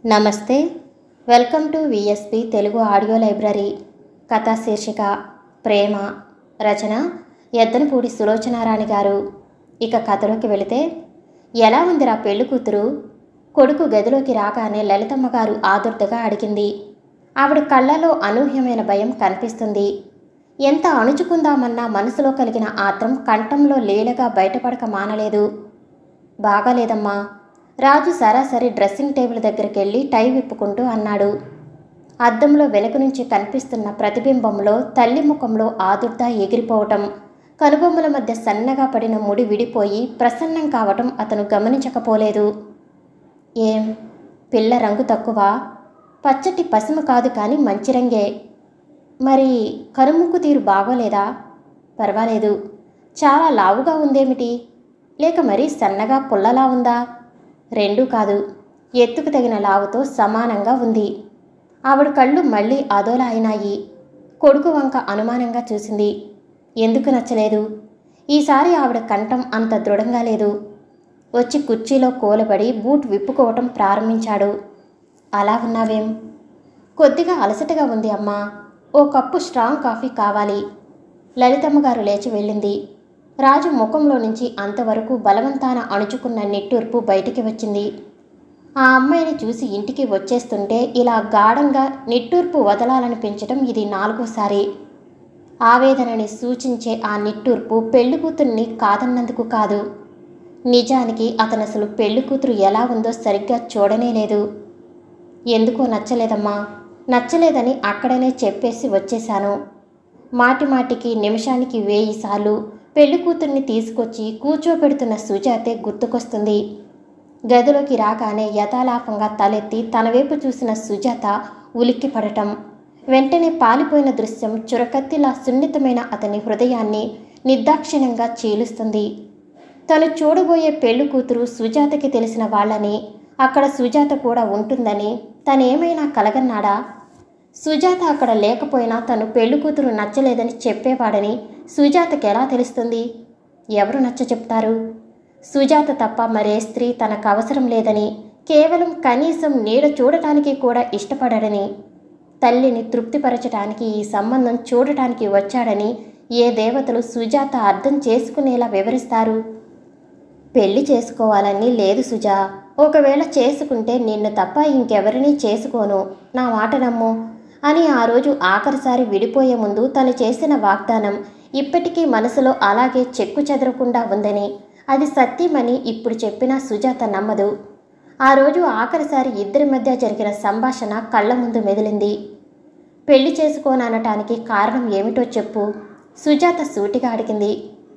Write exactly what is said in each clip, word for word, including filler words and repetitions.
నమస్తే. Welcome to VSP Telugu audio library. కథా శీర్షిక ప్రేమ. రచన ఎద్దనపూడి సులోచనారాణి గారు. ఇక కథలోకి వెళితే, ఎలా ఉందిరా పెళ్లి కూతురు? కొడుకు గదిలోకి రాగానే లలితమ్మ గారు ఆదుర్దగా అడిగింది. ఆవిడ కళ్ళలో అనూహ్యమైన భయం కనిపిస్తుంది. ఎంత అణుచుకుందామన్నా మనసులో కలిగిన ఆత్రం కంఠంలో లీలగా బయటపడక మానలేదు. బాగాలేదమ్మా. రాజు సరాసరి డ్రెస్సింగ్ టేబుల్ దగ్గరికి వెళ్ళి టై విప్పుకుంటూ అన్నాడు. అద్దంలో వెనుక నుంచి కనిపిస్తున్న ప్రతిబింబంలో తల్లి ముఖంలో ఆదుర్ద ఎగిరిపోవటం, కనుబొమ్మల మధ్య సన్నగా పడిన ముడి విడిపోయి ప్రసన్నం కావటం అతను గమనించకపోలేదు. ఏం పిల్ల రంగు తక్కువ? పచ్చటి పసుము కాదు కానీ మంచి రంగే. మరి కనుముక్కు తీరు బాగోలేదా? పర్వాలేదు. చాలా లావుగా ఉందేమిటి? లేక మరీ సన్నగా పుల్లలా ఉందా? రెండూ కాదు, ఎత్తుకు తగిన లావుతో సమానంగా ఉంది. ఆవిడ కళ్ళు మళ్ళీ అదోలా అయినాయి. కొడుకు వంక అనుమానంగా చూసింది. ఎందుకు నచ్చలేదు? ఈసారి ఆవిడ కంఠం అంత దృఢంగా లేదు. వచ్చి కుర్చీలో కూలబడి బూట్ విప్పుకోవటం ప్రారంభించాడు. అలా ఉన్నావేం? కొద్దిగా అలసటగా ఉంది అమ్మా. ఓ కప్పు స్ట్రాంగ్ కాఫీ కావాలి. లలితమ్మ గారు లేచి వెళ్ళింది. రాజు ముఖంలో నుంచి అంతవరకు బలవంతాన అణుచుకున్న నిట్టూర్పు బయటికి వచ్చింది. ఆ అమ్మాయిని చూసి ఇంటికి వచ్చేస్తుంటే ఇలా గాఢంగా నిట్టూర్పు వదలాలనిపించటం ఇది నాలుగోసారి. ఆవేదనని సూచించే ఆ నిట్టూర్పు పెళ్లి కూతుర్ని కాదన్నందుకు కాదు. నిజానికి అతను అసలు పెళ్లి కూతురు ఎలా ఉందో సరిగ్గా చూడనే లేదు. ఎందుకో నచ్చలేదమ్మా. నచ్చలేదని అక్కడనే చెప్పేసి వచ్చేశాను. మాటి మాటికి నిమిషానికి వేయి సార్లు పెళ్లి కూతుర్ని తీసుకొచ్చి కూర్చోబెడుతున్న సుజాతే గుర్తుకొస్తుంది. గదిలోకి రాగానే యథాలాపంగా తలెత్తి తన వైపు చూసిన సుజాత ఉలిక్కి పడటం, వెంటనే పాలిపోయిన దృశ్యం చురకత్తిలా సున్నితమైన అతని హృదయాన్ని నిర్దాక్షిణ్యంగా చీలుస్తుంది. తను చూడబోయే పెళ్లి కూతురు సుజాతకి తెలిసిన వాళ్ళని, అక్కడ సుజాత కూడా ఉంటుందని తనేమైనా కలగన్నాడా? సుజాత అక్కడ లేకపోయినా తను పెళ్లి కూతురు నచ్చలేదని చెప్పేవాడని సుజాతకి ఎలా తెలుస్తుంది? ఎవరు నచ్చ చెప్తారు? సుజాత తప్ప మరే స్త్రీ తనకు అవసరం లేదని, కేవలం కనీసం నీడ చూడటానికి కూడా ఇష్టపడడని, తల్లిని తృప్తిపరచడానికి ఈ సంబంధం చూడటానికి వచ్చాడని ఏ దేవతలు సుజాత అర్థం చేసుకునేలా వివరిస్తారు? పెళ్లి చేసుకోవాలని లేదు సుజా. ఒకవేళ చేసుకుంటే నిన్ను తప్ప ఇంకెవరినీ చేసుకోను, నా మాట నమ్ము అని ఆ రోజు ఆఖరిసారి విడిపోయే ముందు తను చేసిన వాగ్దానం ఇప్పటికీ మనసులో అలాగే చెక్కు చెదరకుండా ఉందని, అది సత్యమని ఇప్పుడు చెప్పినా సుజాత నమ్మదు. ఆ రోజు ఆఖరిసారి ఇద్దరి మధ్య జరిగిన సంభాషణ కళ్ళ ముందు మెదిలింది. పెళ్లి చేసుకోననటానికి కారణం ఏమిటో చెప్పు, సుజాత సూటిగా అడిగింది.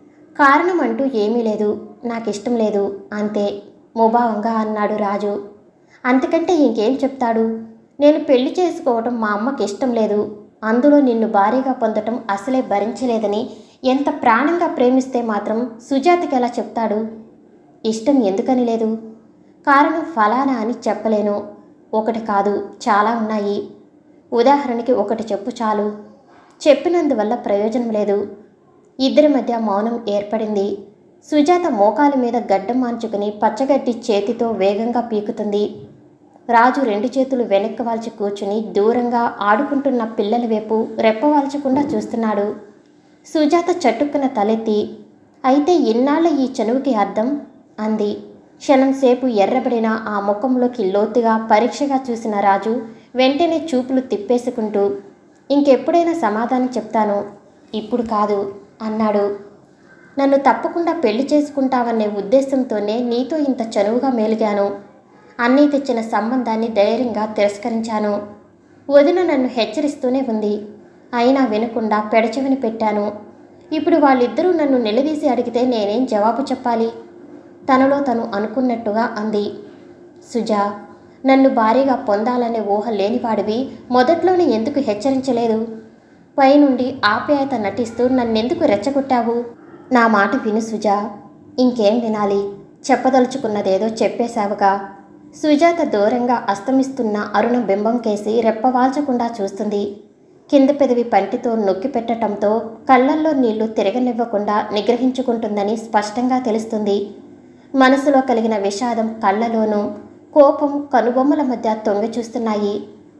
కారణం అంటూ ఏమీ లేదు, నాకిష్టం లేదు అంతే ముభావంగా అన్నాడు రాజు. అంతకంటే ఇంకేం చెప్తాడు? నేను పెళ్లి చేసుకోవటం మా అమ్మకి ఇష్టం లేదు, అందులో నిన్ను భారీగా పొందటం అసలే భరించలేదని ఎంత ప్రాణంగా ప్రేమిస్తే మాత్రం సుజాతకి ఎలా చెప్తాడు? ఇష్టం ఎందుకని లేదు? కారణం ఫలానా అని చెప్పలేను. ఒకటి కాదు, చాలా ఉన్నాయి. ఉదాహరణకి ఒకటి చెప్పు చాలు. చెప్పినందువల్ల ప్రయోజనం లేదు. ఇద్దరి మధ్య మౌనం ఏర్పడింది. సుజాత మోకాల మీద గడ్డం మాంచుకుని పచ్చగడ్డి చేతితో వేగంగా పీకుతుంది. రాజు రెండు చేతులు వెనక్కి వాల్చి కూర్చుని దూరంగా ఆడుకుంటున్న పిల్లల వైపు రెప్పవాల్చకుండా చూస్తున్నాడు. సుజాత చటుక్కున తలెత్తి, అయితే ఇన్నాళ్ల ఈ చనువుకి అర్థం అంది. క్షణంసేపు ఎర్రబడిన ఆ ముఖంలోకి లోతుగా పరీక్షగా చూసిన రాజు వెంటనే చూపులు తిప్పేసుకుంటూ, ఇంకెప్పుడైనా సమాధానం చెప్తాను, ఇప్పుడు కాదు అన్నాడు. నన్ను తప్పకుండా పెళ్లి చేసుకుంటావనే ఉద్దేశంతోనే నీతో ఇంత చనువుగా మేలిగాను. అన్నీ తెచ్చిన సంబంధాన్ని ధైర్యంగా తిరస్కరించాను. వదిన నన్ను హెచ్చరిస్తూనే ఉంది, అయినా వినకుండా పెడచెవిని పెట్టాను. ఇప్పుడు వాళ్ళిద్దరూ నన్ను నిలదీసి అడిగితే నేనేం జవాబు చెప్పాలి? తనలో తను అనుకున్నట్టుగా అంది. సుజా, నన్ను భారీగా పొందాలనే ఊహ లేనివాడివి మొదట్లోనే ఎందుకు హెచ్చరించలేదు? పైనుండి ఆప్యాయత నటిస్తూ నన్నెందుకు రెచ్చగొట్టావు? నా మాట విను సుజా. ఇంకేం వినాలి? చెప్పదలుచుకున్నదేదో చెప్పేశావుగా. సుజాత దూరంగా అస్తమిస్తున్న అరుణ బింబం కేసి రెప్పవాల్చకుండా చూస్తుంది. కింద పెదవి పంటితో నొక్కి పెట్టడంతో కళ్ళల్లో నీళ్లు తిరగనివ్వకుండా నిగ్రహించుకుంటుందని స్పష్టంగా తెలుస్తుంది. మనసులో కలిగిన విషాదం కళ్ళలోనూ, కోపం కనుబొమ్మల మధ్య తొంగి చూస్తున్నాయి.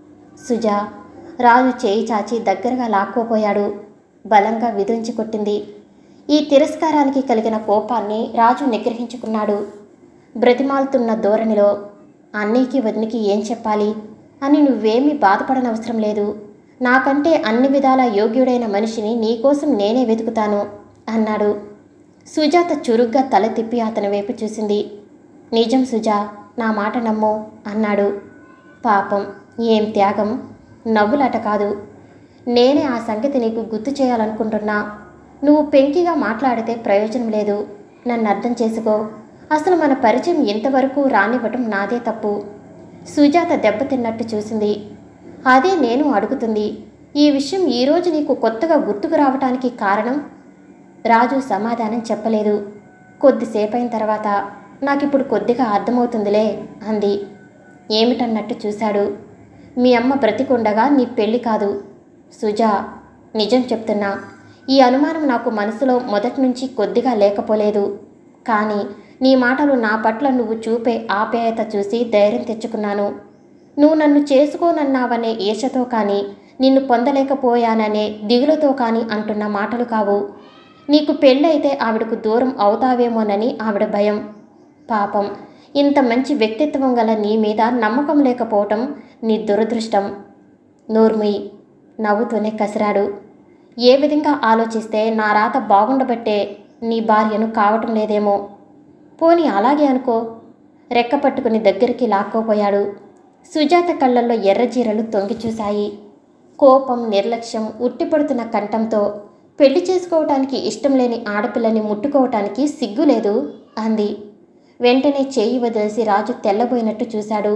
సుజా రాజు చేయి చాచి దగ్గరగా లాక్కోపోయాడు. బలంగా విదించి కొట్టింది. ఈ తిరస్కారానికి కలిగిన కోపాన్ని రాజు నిగ్రహించుకున్నాడు. బ్రతిమాలుతున్న ధోరణిలో, అన్నీకి వదినికి ఏం చెప్పాలి అని నువ్వేమీ బాధపడనవసరం లేదు. నాకంటే అన్ని విధాల యోగ్యుడైన మనిషిని నీకోసం నేనే వెతుకుతాను అన్నాడు. సుజాత చురుగ్గా తల తిప్పి అతని వైపు చూసింది. నిజం సుజా, నా మాట నమ్ము అన్నాడు. పాపం, ఏం త్యాగం! నవ్వులాట కాదు. నేనే ఆ సంగతి నీకు గుర్తు చేయాలనుకుంటున్నా. నువ్వు పెంకిగా మాట్లాడితే ప్రయోజనం లేదు. నన్ను అర్థం చేసుకో. అసలు మన పరిచయం ఇంతవరకు రానివ్వటం నాదే తప్పు. సుజాత దెబ్బతిన్నట్టు చూసింది. అదే నేను అడుగుతుంది. ఈ విషయం ఈరోజు నీకు కొత్తగా గుర్తుకు రావటానికి కారణం? రాజు సమాధానం చెప్పలేదు. కొద్దిసేపైన తర్వాత, నాకిప్పుడు కొద్దిగా అర్థమవుతుందిలే అంది. ఏమిటన్నట్టు చూశాడు. మీ అమ్మ బ్రతికుండగా నీ పెళ్ళి కాదు. సుజా, నిజం చెప్తున్నా. ఈ అనుమానం నాకు మనసులో మొదటి నుంచి కొద్దిగా లేకపోలేదు. కానీ నీ మాటలు నా పట్ల నువ్వు చూపే ఆప్యాయత చూసి ధైర్యం తెచ్చుకున్నాను. నువ్వు నన్ను చేసుకోనన్నావనే ఈర్షతో కానీ, నిన్ను పొందలేకపోయాననే దిగులుతో కానీ అంటున్న మాటలు కావు. నీకు పెళ్ళైతే ఆవిడకు దూరం అవుతావేమోనని ఆవిడ భయం. పాపం, ఇంత మంచి వ్యక్తిత్వం గల నీ మీద నమ్మకం లేకపోవటం నీ దురదృష్టం. నోర్మి నవ్వుతూనే కసిరాడు. ఏ విధంగా ఆలోచిస్తే నా రాత బాగుండబట్టే నీ భార్యను కావటం లేదేమో. పోనీ అలాగే అనుకో. రెక్క పట్టుకుని దగ్గరికి లాక్కోపోయాడు. సుజాత కళ్ళల్లో ఎర్రజీరలు తొంగి చూశాయి. కోపం, నిర్లక్ష్యం ఉట్టిపడుతున్న కంఠంతో, పెళ్లి చేసుకోవటానికి ఇష్టం లేని ఆడపిల్లని ముట్టుకోవటానికి సిగ్గులేదు అంది. వెంటనే చేయి వదిలేసి రాజు తెల్లబోయినట్టు చూశాడు.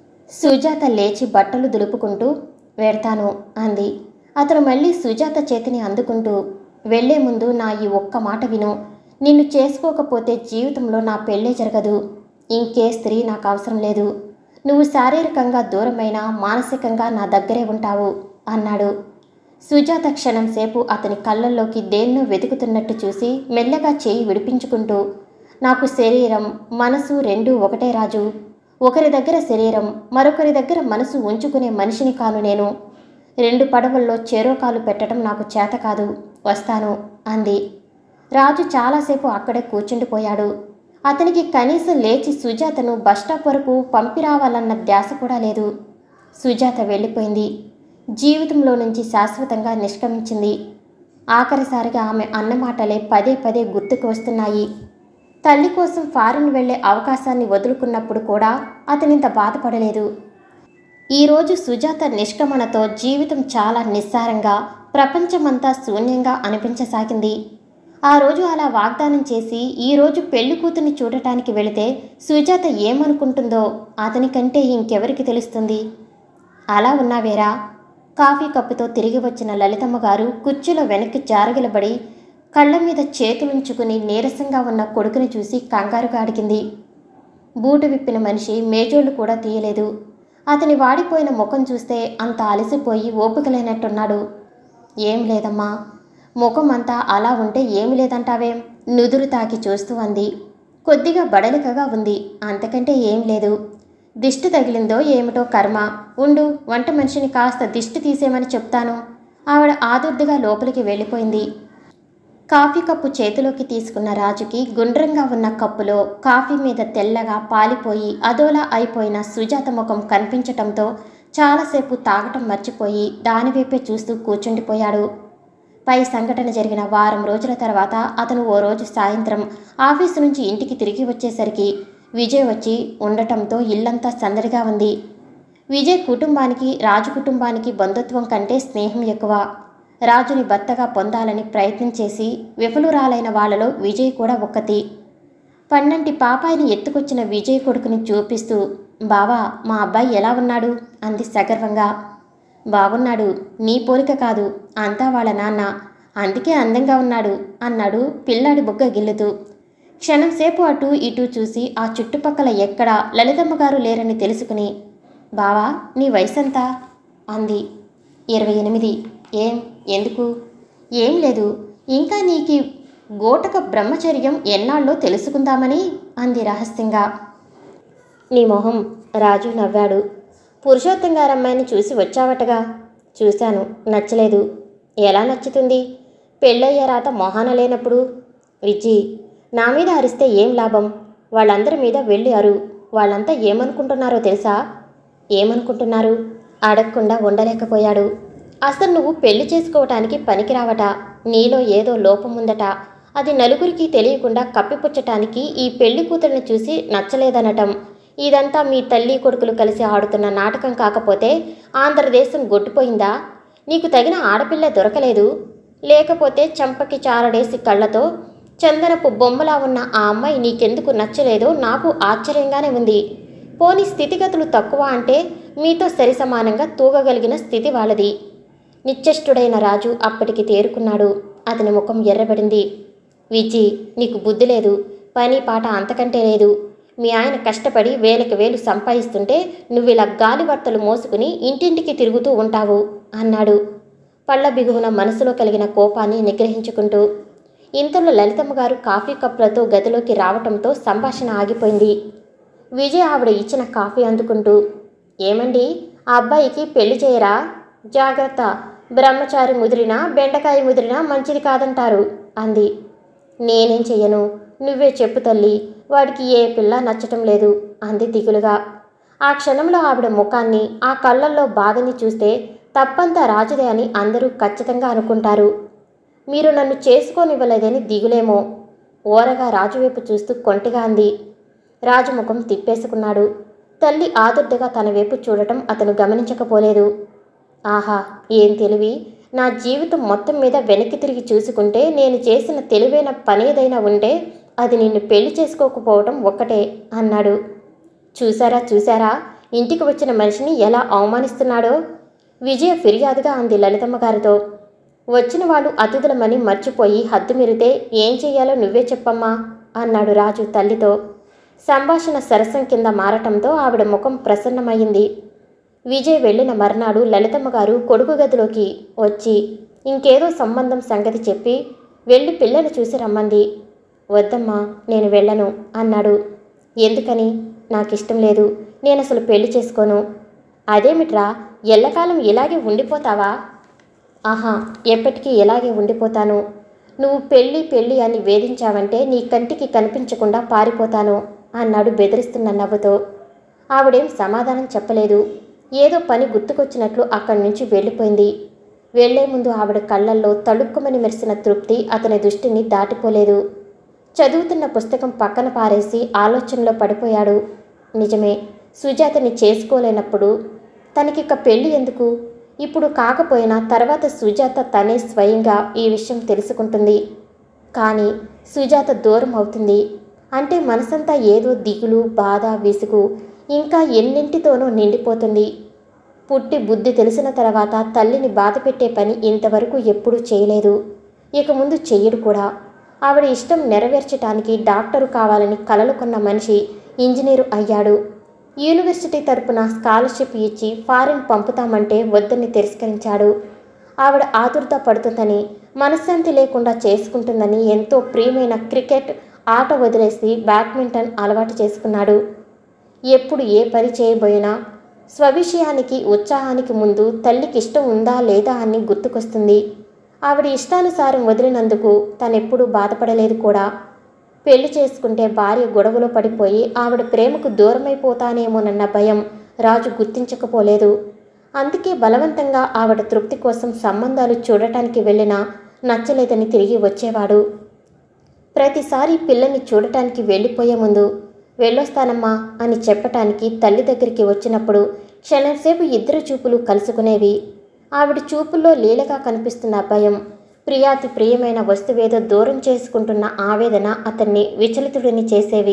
సుజాత లేచి బట్టలు దులుపుకుంటూ, వెడతాను అంది. అతను మళ్ళీ సుజాత చేతిని అందుకుంటూ, వెళ్లే ముందు నా ఈ ఒక్క మాట విను. నిన్ను చేసుకోకపోతే జీవితంలో నా పెళ్ళే జరగదు. ఇంకే స్త్రీ నాకు అవసరం లేదు. నువ్వు శారీరకంగా దూరమైనా మానసికంగా నా దగ్గరే ఉంటావు అన్నాడు. సుజాత క్షణం సేపు అతని కళ్ళల్లోకి దేన్నో వెతుకుతున్నట్టు చూసి మెల్లగా చేయి విడిపించుకుంటూ, నాకు శరీరం, మనసు రెండూ ఒకటే రాజు. ఒకరి దగ్గర శరీరం, మరొకరి దగ్గర మనసు ఉంచుకునే మనిషిని కాను నేను. రెండు పడవల్లో చేరోకాలు పెట్టడం నాకు చేత కాదు. వస్తాను అంది. రాజు చాలాసేపు అక్కడే కూర్చుండిపోయాడు. అతనికి కనీసం లేచి సుజాతను బస్టాప్ వరకు పంపిరావాలన్న ధ్యాస కూడా లేదు. సుజాత వెళ్ళిపోయింది. జీవితంలో నుంచి శాశ్వతంగా నిష్క్రమించింది. ఆఖరిసారిగా ఆమె అన్నమాటలే పదే పదే గుర్తుకు వస్తున్నాయి. తల్లి కోసం ఫారిన్ వెళ్లే అవకాశాన్ని వదులుకున్నప్పుడు కూడా అతనింత బాధపడలేదు. ఈరోజు సుజాత నిష్క్రమణతో జీవితం చాలా నిస్సారంగా, ప్రపంచమంతా శూన్యంగా అనిపించసాగింది. ఆ రోజు అలా వాగ్దానం చేసి ఈరోజు పెళ్లి కూతుర్ని చూడటానికి వెళితే సుజాత ఏమనుకుంటుందో అతనికంటే ఇంకెవరికి తెలుస్తుంది? అలా ఉన్నావేరా? కాఫీ కప్పుతో తిరిగి వచ్చిన లలితమ్మ గారు కుర్చీలో వెనక్కి జారగిలబడి కళ్ళ మీద చేతులుంచుకుని నీరసంగా ఉన్న కొడుకుని చూసి కంగారుగా అడిగింది. బూటు విప్పిన మనిషి మేజోళ్లు కూడా తీయలేదు. అతని వాడిపోయిన ముఖం చూస్తే అంత అలసిపోయి ఓపికలేనట్టున్నాడు. ఏం లేదమ్మా. ముఖం అంతా అలా ఉంటే ఏమి లేదంటావేం? నుదురు తాకి చూస్తూ అంది. కొద్దిగా బడలికగా ఉంది, అంతకంటే ఏం లేదు. దిష్టి తగిలిందో ఏమిటో కర్మ. ఉండు, వంట మనిషిని కాస్త దిష్టి తీసేమని చెప్తాను. ఆవిడ ఆదుర్దిగా లోపలికి వెళ్ళిపోయింది. కాఫీ కప్పు చేతిలోకి తీసుకున్న రాజుకి గుండ్రంగా ఉన్న కప్పులో కాఫీ మీద తెల్లగా పాలిపోయి అదోలా అయిపోయిన సుజాత ముఖం కనిపించటంతో చాలాసేపు తాగటం మర్చిపోయి దానివైపే చూస్తూ కూర్చుండిపోయాడు. పై సంఘటన జరిగిన వారం రోజుల తర్వాత అతను ఓ రోజు సాయంత్రం ఆఫీసు నుంచి ఇంటికి తిరిగి వచ్చేసరికి విజయ్ వచ్చి ఉండటంతో ఇల్లంతా సందడిగా ఉంది. విజయ్ కుటుంబానికి, రాజు కుటుంబానికి బంధుత్వం కంటే స్నేహం ఎక్కువ. రాజుని భర్తగా పొందాలని ప్రయత్నం చేసి విఫలురాలైన వాళ్లలో విజయ్ కూడా ఒక్కతి. పన్నంటి పాపాయిని ఎత్తుకొచ్చిన విజయ్ కొడుకుని చూపిస్తూ, బావా, మా అబ్బాయి ఎలా ఉన్నాడు అంది సగర్వంగా. బాగున్నాడు, నీ పోలిక కాదు, అంతా వాళ్ళ నాన్న, అందుకే అందంగా ఉన్నాడు అన్నాడు పిల్లాడి బుగ్గ గిల్లుతూ. క్షణంసేపు అటూ ఇటూ చూసి ఆ చుట్టుపక్కల ఎక్కడా లలితమ్మగారు లేరని తెలుసుకుని, బావా, నీ వయసెంతా అంది. ఇరవై ఎనిమిది. ఏం, ఎందుకు? ఏం లేదు, ఇంకా నీకి గోటక బ్రహ్మచర్యం ఎన్నాళ్ళో తెలుసుకుందామని అంది రహస్యంగా. నీ మొహం రాజు నవ్వాడు. పురుషోత్తం గారమ్మాయిని చూసి వచ్చావటగా. చూశాను, నచ్చలేదు. ఎలా నచ్చుతుంది? పెళ్ళయ్యే రాత మొహాన లేనప్పుడు. విజ్జి, నా మీద అరిస్తే ఏం లాభం? వాళ్ళందరి మీద వెళ్ళి అరు. వాళ్ళంతా ఏమనుకుంటున్నారో తెలుసా? ఏమనుకుంటున్నారు? అడగకుండా ఉండలేకపోయాడు. అసలు నువ్వు పెళ్లి చేసుకోవటానికి పనికిరావట. నీలో ఏదో లోపముందట. అది నలుగురికి తెలియకుండా కప్పిపుచ్చటానికి ఈ పెళ్లి కూతురిని చూసి నచ్చలేదనటం. ఇదంతా మీ తల్లి కొడుకులు కలిసి ఆడుతున్న నాటకం కాకపోతే ఆంధ్రదేశం గొట్టుపోయిందా? నీకు తగిన ఆడపిల్ల దొరకలేదు. లేకపోతే చంపకి చారడేసి కళ్ళతో చందనపు బొమ్మలా ఉన్న ఆ అమ్మాయి నీకెందుకు నచ్చలేదో నాకు ఆశ్చర్యంగానే ఉంది. పోనీ స్థితిగతులు తక్కువ అంటే మీతో సరిసమానంగా తూగగలిగిన స్థితి వాళ్ళది. నిశ్చేష్టుడైన రాజు అప్పటికి తేరుకున్నాడు. అతని ముఖం ఎర్రబడింది. విజ్జి, నీకు బుద్ధి లేదు. పని పాట అంతకంటే లేదు. మీ ఆయన కష్టపడి వేలకు వేలు సంపాదిస్తుంటే నువ్విలా గాలివర్తలు మోసుకుని ఇంటింటికి తిరుగుతూ ఉంటావు అన్నాడు, పళ్ళ బిగువున మనసులో కలిగిన కోపాన్ని నిగ్రహించుకుంటూ. ఇంతలో లలితమ్మ గారు కాఫీ కప్పులతో గదిలోకి రావటంతో సంభాషణ ఆగిపోయింది. విజయ్ ఆవిడ ఇచ్చిన కాఫీ అందుకుంటూ, ఏమండి, ఆ అబ్బాయికి పెళ్లి చేయరా? జాగ్రత్త, బ్రహ్మచారి ముదిరినా బెండకాయ ముదిరినా మంచిది కాదంటారు అంది. నేనేం చెయ్యను, నువ్వే చెప్పు తల్లి. వాడికి ఏ పిల్ల నచ్చటం లేదు అంది దిగులుగా. ఆ క్షణంలో ఆవిడ ముఖాన్ని, ఆ కళ్ళల్లో బాధని చూస్తే తప్పంతా రాజుదే అని అందరూ ఖచ్చితంగా అనుకుంటారు. మీరు నన్ను చేసుకోనివ్వలేదని దిగులేమో. ఓరగా రాజువైపు చూస్తూ కొంటిగా అంది. రాజు ముఖం తిప్పేసుకున్నాడు. తల్లి ఆదుర్దగా తన వైపు చూడటం అతను గమనించకపోలేదు. ఆహా, ఏం తెలివి! నా జీవితం మొత్తం మీద వెనక్కి తిరిగి చూసుకుంటే నేను చేసిన తెలివైన పనేదైనా ఉంటే అది నిన్ను పెళ్లి చేసుకోకపోవటం ఒక్కటే అన్నాడు. చూసారా చూసారా ఇంటికి వచ్చిన మనిషిని ఎలా అవమానిస్తున్నాడో? విజయ ఫిర్యాదుగా అంది లలితమ్మ గారితో. వచ్చిన వాళ్ళు అతిథులమని మర్చిపోయి హద్దు మీరితే ఏం చెయ్యాలో నువ్వే చెప్పమ్మా అన్నాడు రాజు తల్లితో. సంభాషణ సరసం కింద మారటంతో ఆవిడ ముఖం ప్రసన్నమయ్యింది. విజయ్ వెళ్ళిన మర్నాడు లలితమ్మ గారు కొడుకు గదిలోకి వచ్చి ఇంకేదో సంబంధం సంగతి చెప్పి వెళ్ళి పిల్లలు చూసి రమ్మంది. వద్దమ్మా, నేను వెళ్ళను అన్నాడు. ఎందుకని? నాకిష్టం లేదు. నేను అసలు పెళ్లి చేసుకోను. అదేమిట్రా, ఎల్లకాలం ఇలాగే ఉండిపోతావా? ఆహా, ఎప్పటికీ ఇలాగే ఉండిపోతాను. నువ్వు పెళ్ళి పెళ్ళి అని వేధించావంటే నీ కంటికి కనిపించకుండా పారిపోతాను అన్నాడు బెదిరిస్తున్న నవ్వుతో. ఆవిడేం సమాధానం చెప్పలేదు. ఏదో పని గుర్తుకొచ్చినట్లు అక్కడి నుంచి వెళ్ళిపోయింది. వెళ్లే ముందు ఆవిడ కళ్ళల్లో తళుక్కుమని మెరిసిన తృప్తి అతని దృష్టిని దాటిపోలేదు. చదువుతున్న పుస్తకం పక్కన పారేసి ఆలోచనలో పడిపోయాడు. నిజమే, సుజాతని చేసుకోలేనప్పుడు తనకిక పెళ్ళి ఎందుకు? ఇప్పుడు కాకపోయినా తర్వాత సుజాత తనే స్వయంగా ఈ విషయం తెలుసుకుంటుంది. కానీ సుజాత దూరం అవుతుంది అంటే మనసంతా ఏదో దిగులు, బాధ, విసుగు ఇంకా ఎన్నింటితోనూ నిండిపోతుంది. పుట్టి బుద్ధి తెలిసిన తర్వాత తల్లిని బాధ పెట్టే పని ఇంతవరకు ఎప్పుడూ చేయలేదు. ఇక ముందు చెయ్యడు కూడా. ఆవిడ ఇష్టం నెరవేర్చటానికి డాక్టరు కావాలని కలలు కొన్న మనిషి ఇంజనీరు అయ్యాడు. యూనివర్సిటీ తరపున స్కాలర్షిప్ ఇచ్చి ఫారిన్ పంపుతామంటే వద్దని తిరస్కరించాడు. ఆవిడ ఆతురత పడుతుందని, మనశ్శాంతి లేకుండా చేసుకుంటుందని ఎంతో ప్రియమైన క్రికెట్ ఆట వదిలేసి బ్యాడ్మింటన్ అలవాటు చేసుకున్నాడు. ఎప్పుడు ఏ పని చేయబోయినా స్వవిషయానికి ఉత్సాహానికి ముందు తల్లికి ఇష్టం ఉందా లేదా అని గుర్తుకొస్తుంది. ఆవిడ ఇష్టానుసారం వదిలినందుకు తనెప్పుడూ బాధపడలేదు కూడా. పెళ్లి చేసుకుంటే భార్య గొడవలో పడిపోయి ఆవిడ ప్రేమకు దూరమైపోతానేమోనన్న భయం రాజు గుర్తించకపోలేదు. అందుకే బలవంతంగా ఆవిడ తృప్తి కోసం సంబంధాలు చూడటానికి వెళ్ళినా నచ్చలేదని తిరిగి వచ్చేవాడు. ప్రతిసారి పిల్లని చూడటానికి వెళ్ళిపోయే ముందు వెళ్ళొస్తానమ్మా అని చెప్పటానికి తల్లి దగ్గరికి వచ్చినప్పుడు క్షణంసేపు ఇద్దరు చూపులు కలుసుకునేవి. ఆవిడ చూపుల్లో లీలగా కనిపిస్తున్న భయం, ప్రియాతి ప్రియమైన వస్తువేదో దూరం చేసుకుంటున్న ఆవేదన అతన్ని విచలితుడిని చేసేవి.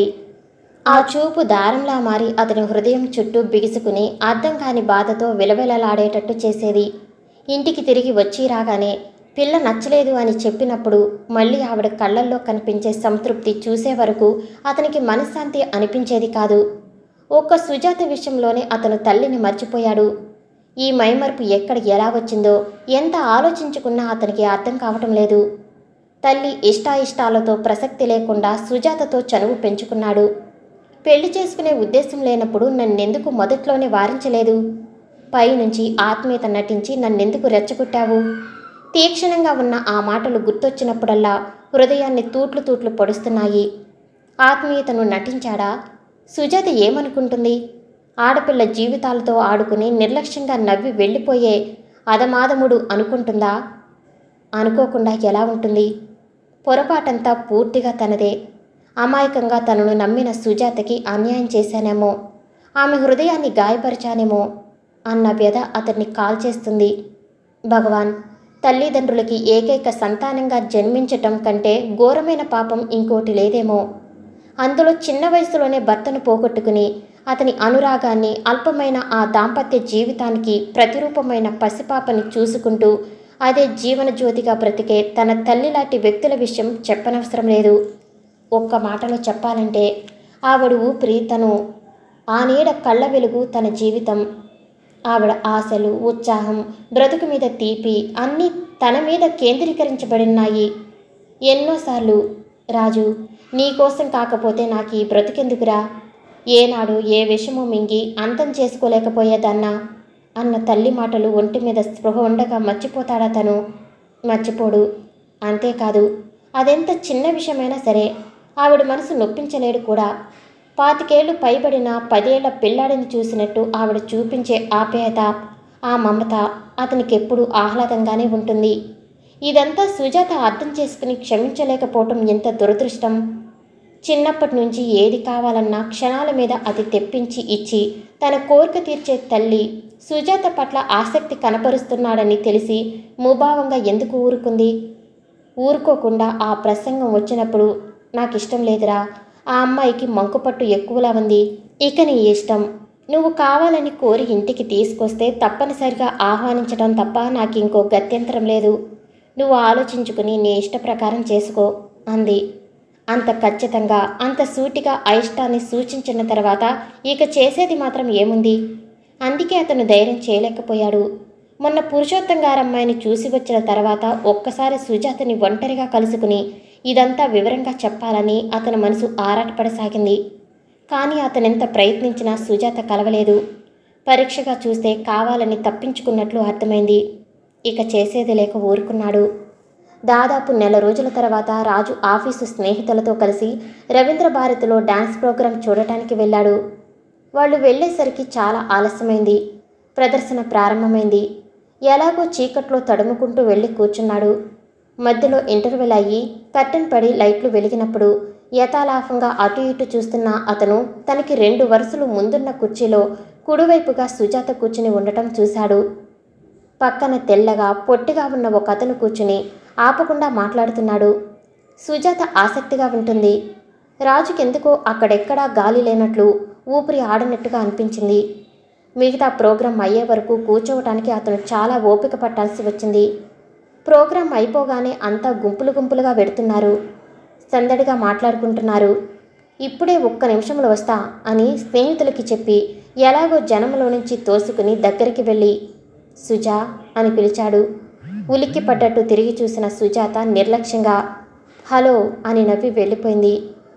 ఆ చూపు దారంలా మారి అతని హృదయం చుట్టూ బిగుసుకుని అర్థం కాని బాధతో విలవిలలాడేటట్టు చేసేది. ఇంటికి తిరిగి వచ్చి రాగానే పిల్ల నచ్చలేదు అని చెప్పినప్పుడు మళ్ళీ ఆవిడ కళ్ళల్లో కనిపించే సంతృప్తి చూసే వరకు అతనికి మనశ్శాంతి అనిపించేది కాదు. ఒక్క సుజాత విషయంలోనే అతను తల్లిని మర్చిపోయాడు. ఈ మైమర్పు ఎక్కడ ఎలా వచ్చిందో ఎంత ఆలోచించుకున్నా అతనికి అర్థం కావటం లేదు. తల్లి ఇష్టాయిష్టాలతో ప్రసక్తి లేకుండా సుజాతతో చనువు పెంచుకున్నాడు. పెళ్లి చేసుకునే ఉద్దేశం లేనప్పుడు నన్నెందుకు మొదట్లోనే వారించలేదు? పైనుంచి ఆత్మీయత నటించి నన్నెందుకు రెచ్చగొట్టావు? తీక్షణంగా ఉన్న ఆ మాటలు గుర్తొచ్చినప్పుడల్లా హృదయాన్ని తూట్లు తూట్లు పొడుస్తున్నాయి. ఆత్మీయతను నటించాడా? సుజాత ఏమనుకుంటుంది? ఆడపిల్ల జీవితాలతో ఆడుకుని నిర్లక్ష్యంగా నవ్వి వెళ్ళిపోయే అదమాదముడు అనుకుంటుందా? అనుకోకుండా ఎలా ఉంటుంది? పొరపాటంతా పూర్తిగా తనదే. అమాయకంగా తనను నమ్మిన సుజాతకి అన్యాయం చేశానేమో, ఆమె హృదయాన్ని గాయపరిచానేమో అన్న వ్యధ అతన్ని కాల్చేస్తుంది. భగవాన్, తల్లిదండ్రులకి ఏకైక సంతానంగా జన్మించటం కంటే ఘోరమైన పాపం ఇంకోటి లేదేమో. అందులో చిన్న వయసులోనే భర్తను పోగొట్టుకుని అతని అనురాగాన్ని, అల్పమైన ఆ దాంపత్య జీవితానికి ప్రతిరూపమైన పసిపాపని చూసుకుంటూ అదే జీవనజ్యోతిగా బ్రతికే తన తల్లిలాంటి వ్యక్తుల విషయం చెప్పనవసరం లేదు. ఒక్క మాటలో చెప్పాలంటే ఆవిడ ఊపిరి తను, ఆ నీడ కళ్ళ వెలుగు తన జీవితం. ఆవిడ ఆశలు, ఉత్సాహం, బ్రతుకు మీద తీపి అన్నీ తన మీద కేంద్రీకరించబడినాయి. ఎన్నోసార్లు, రాజు, నీకోసం కాకపోతే నాకు ఈ బ్రతుకెందుకురా? ఏనాడు ఏ విషమో మింగి అంతం చేసుకోలేకపోయేదన్నా అన్న తల్లి మాటలు ఒంటి మీద స్పృహ ఉండగా మర్చిపోతాడా తను? మర్చిపోడు. అంతేకాదు, అదెంత చిన్న విషయమైనా సరే ఆవిడ మనసు నొప్పించలేడు కూడా. పాతికేళ్లు పైబడిన పదేళ్ల పిల్లాడిని చూసినట్టు ఆవిడ చూపించే ఆప్యాయత, ఆ మమత అతనికెప్పుడు ఆహ్లాదంగానే ఉంటుంది. ఇదంతా సుజాత అర్థం చేసుకుని క్షమించలేకపోవటం ఎంత దురదృష్టం. చిన్నప్పటి నుంచి ఏది కావాలన్నా క్షణాల మీద అది తెప్పించి ఇచ్చి తన కోరిక తీర్చే తల్లి సుజాత పట్ల ఆసక్తి కనపరుస్తున్నాడని తెలిసి ముభావంగా ఎందుకు ఊరుకుంది? ఊరుకోకుండా ఆ ప్రసంగం వచ్చినప్పుడు, నాకిష్టం లేదురా, ఆ అమ్మాయికి మంకుపట్టు ఎక్కువలా ఉంది, ఇక నీ ఇష్టం, నువ్వు కావాలని కోరి ఇంటికి తీసుకొస్తే తప్పనిసరిగా ఆహ్వానించడం తప్ప నాకు ఇంకో గత్యంతరం లేదు, నువ్వు ఆలోచించుకుని నీ ఇష్ట ప్రకారం చేసుకో అంది. అంత ఖచ్చితంగా, అంత సూటిగా అయిష్టాన్ని సూచించిన తర్వాత ఇక చేసేది మాత్రం ఏముంది? అందుకే అతను ధైర్యం చేయలేకపోయాడు. మొన్న పురుషోత్తం గారమ్మాయిని చూసి వచ్చిన తర్వాత ఒక్కసారి సుజాతని ఒంటరిగా కలుసుకుని ఇదంతా వివరంగా చెప్పాలని అతని మనసు ఆరాటపడసాగింది. కానీ అతనెంత ప్రయత్నించినా సుజాత కలవలేదు. పరీక్షగా చూస్తే కావాలని తప్పించుకున్నట్లు అర్థమైంది. ఇక చేసేది లేక ఊరుకున్నాడు. దాదాపు నెల రోజుల తర్వాత రాజు ఆఫీసు స్నేహితులతో కలిసి రవీంద్ర భారతిలో డాన్స్ ప్రోగ్రాం చూడటానికి వెళ్ళాడు. వాళ్ళు వెళ్ళేసరికి చాలా ఆలస్యమైంది. ప్రదర్శన ప్రారంభమైంది. ఎలాగో చీకట్లో తడుముకుంటూ వెళ్ళి కూర్చున్నాడు. మధ్యలో ఇంటర్వెల్ అయ్యి కర్టెన్ పడి లైట్లు వెలిగినప్పుడు యథాలాపంగా అటు ఇటు చూస్తున్న అతను తనకి రెండు వరుసలు ముందున్న కుర్చీలో కుడివైపుగా సుజాత కూర్చుని ఉండటం చూశాడు. పక్కన తెల్లగా పొట్టిగా ఉన్న ఒక అతను కూర్చుని ఆపకుండా మాట్లాడుతున్నాడు. సుజాత ఆసక్తిగా ఉంటుంది. రాజుకెందుకో అక్కడెక్కడా గాలి లేనట్లు, ఊపిరి ఆడనట్టుగా అనిపించింది. మిగతా ప్రోగ్రాం అయ్యే వరకు కూర్చోవటానికి అతను చాలా ఓపిక పట్టాల్సి వచ్చింది. ప్రోగ్రాం అయిపోగానే అంతా గుంపులు గుంపులుగా వెడుతున్నారు. సందడిగా మాట్లాడుకుంటున్నారు. ఇప్పుడే ఒక్క నిమిషంలో వస్తా అని స్నేహితులకి చెప్పి ఎలాగో జనంలో నుంచి తోసుకుని దగ్గరికి వెళ్ళి సుజా అని పిలిచాడు. ఉలిక్కి పడ్డట్టు తిరిగి చూసిన సుజాత నిర్లక్ష్యంగా హలో అని నవ్వి వెళ్ళిపోయింది.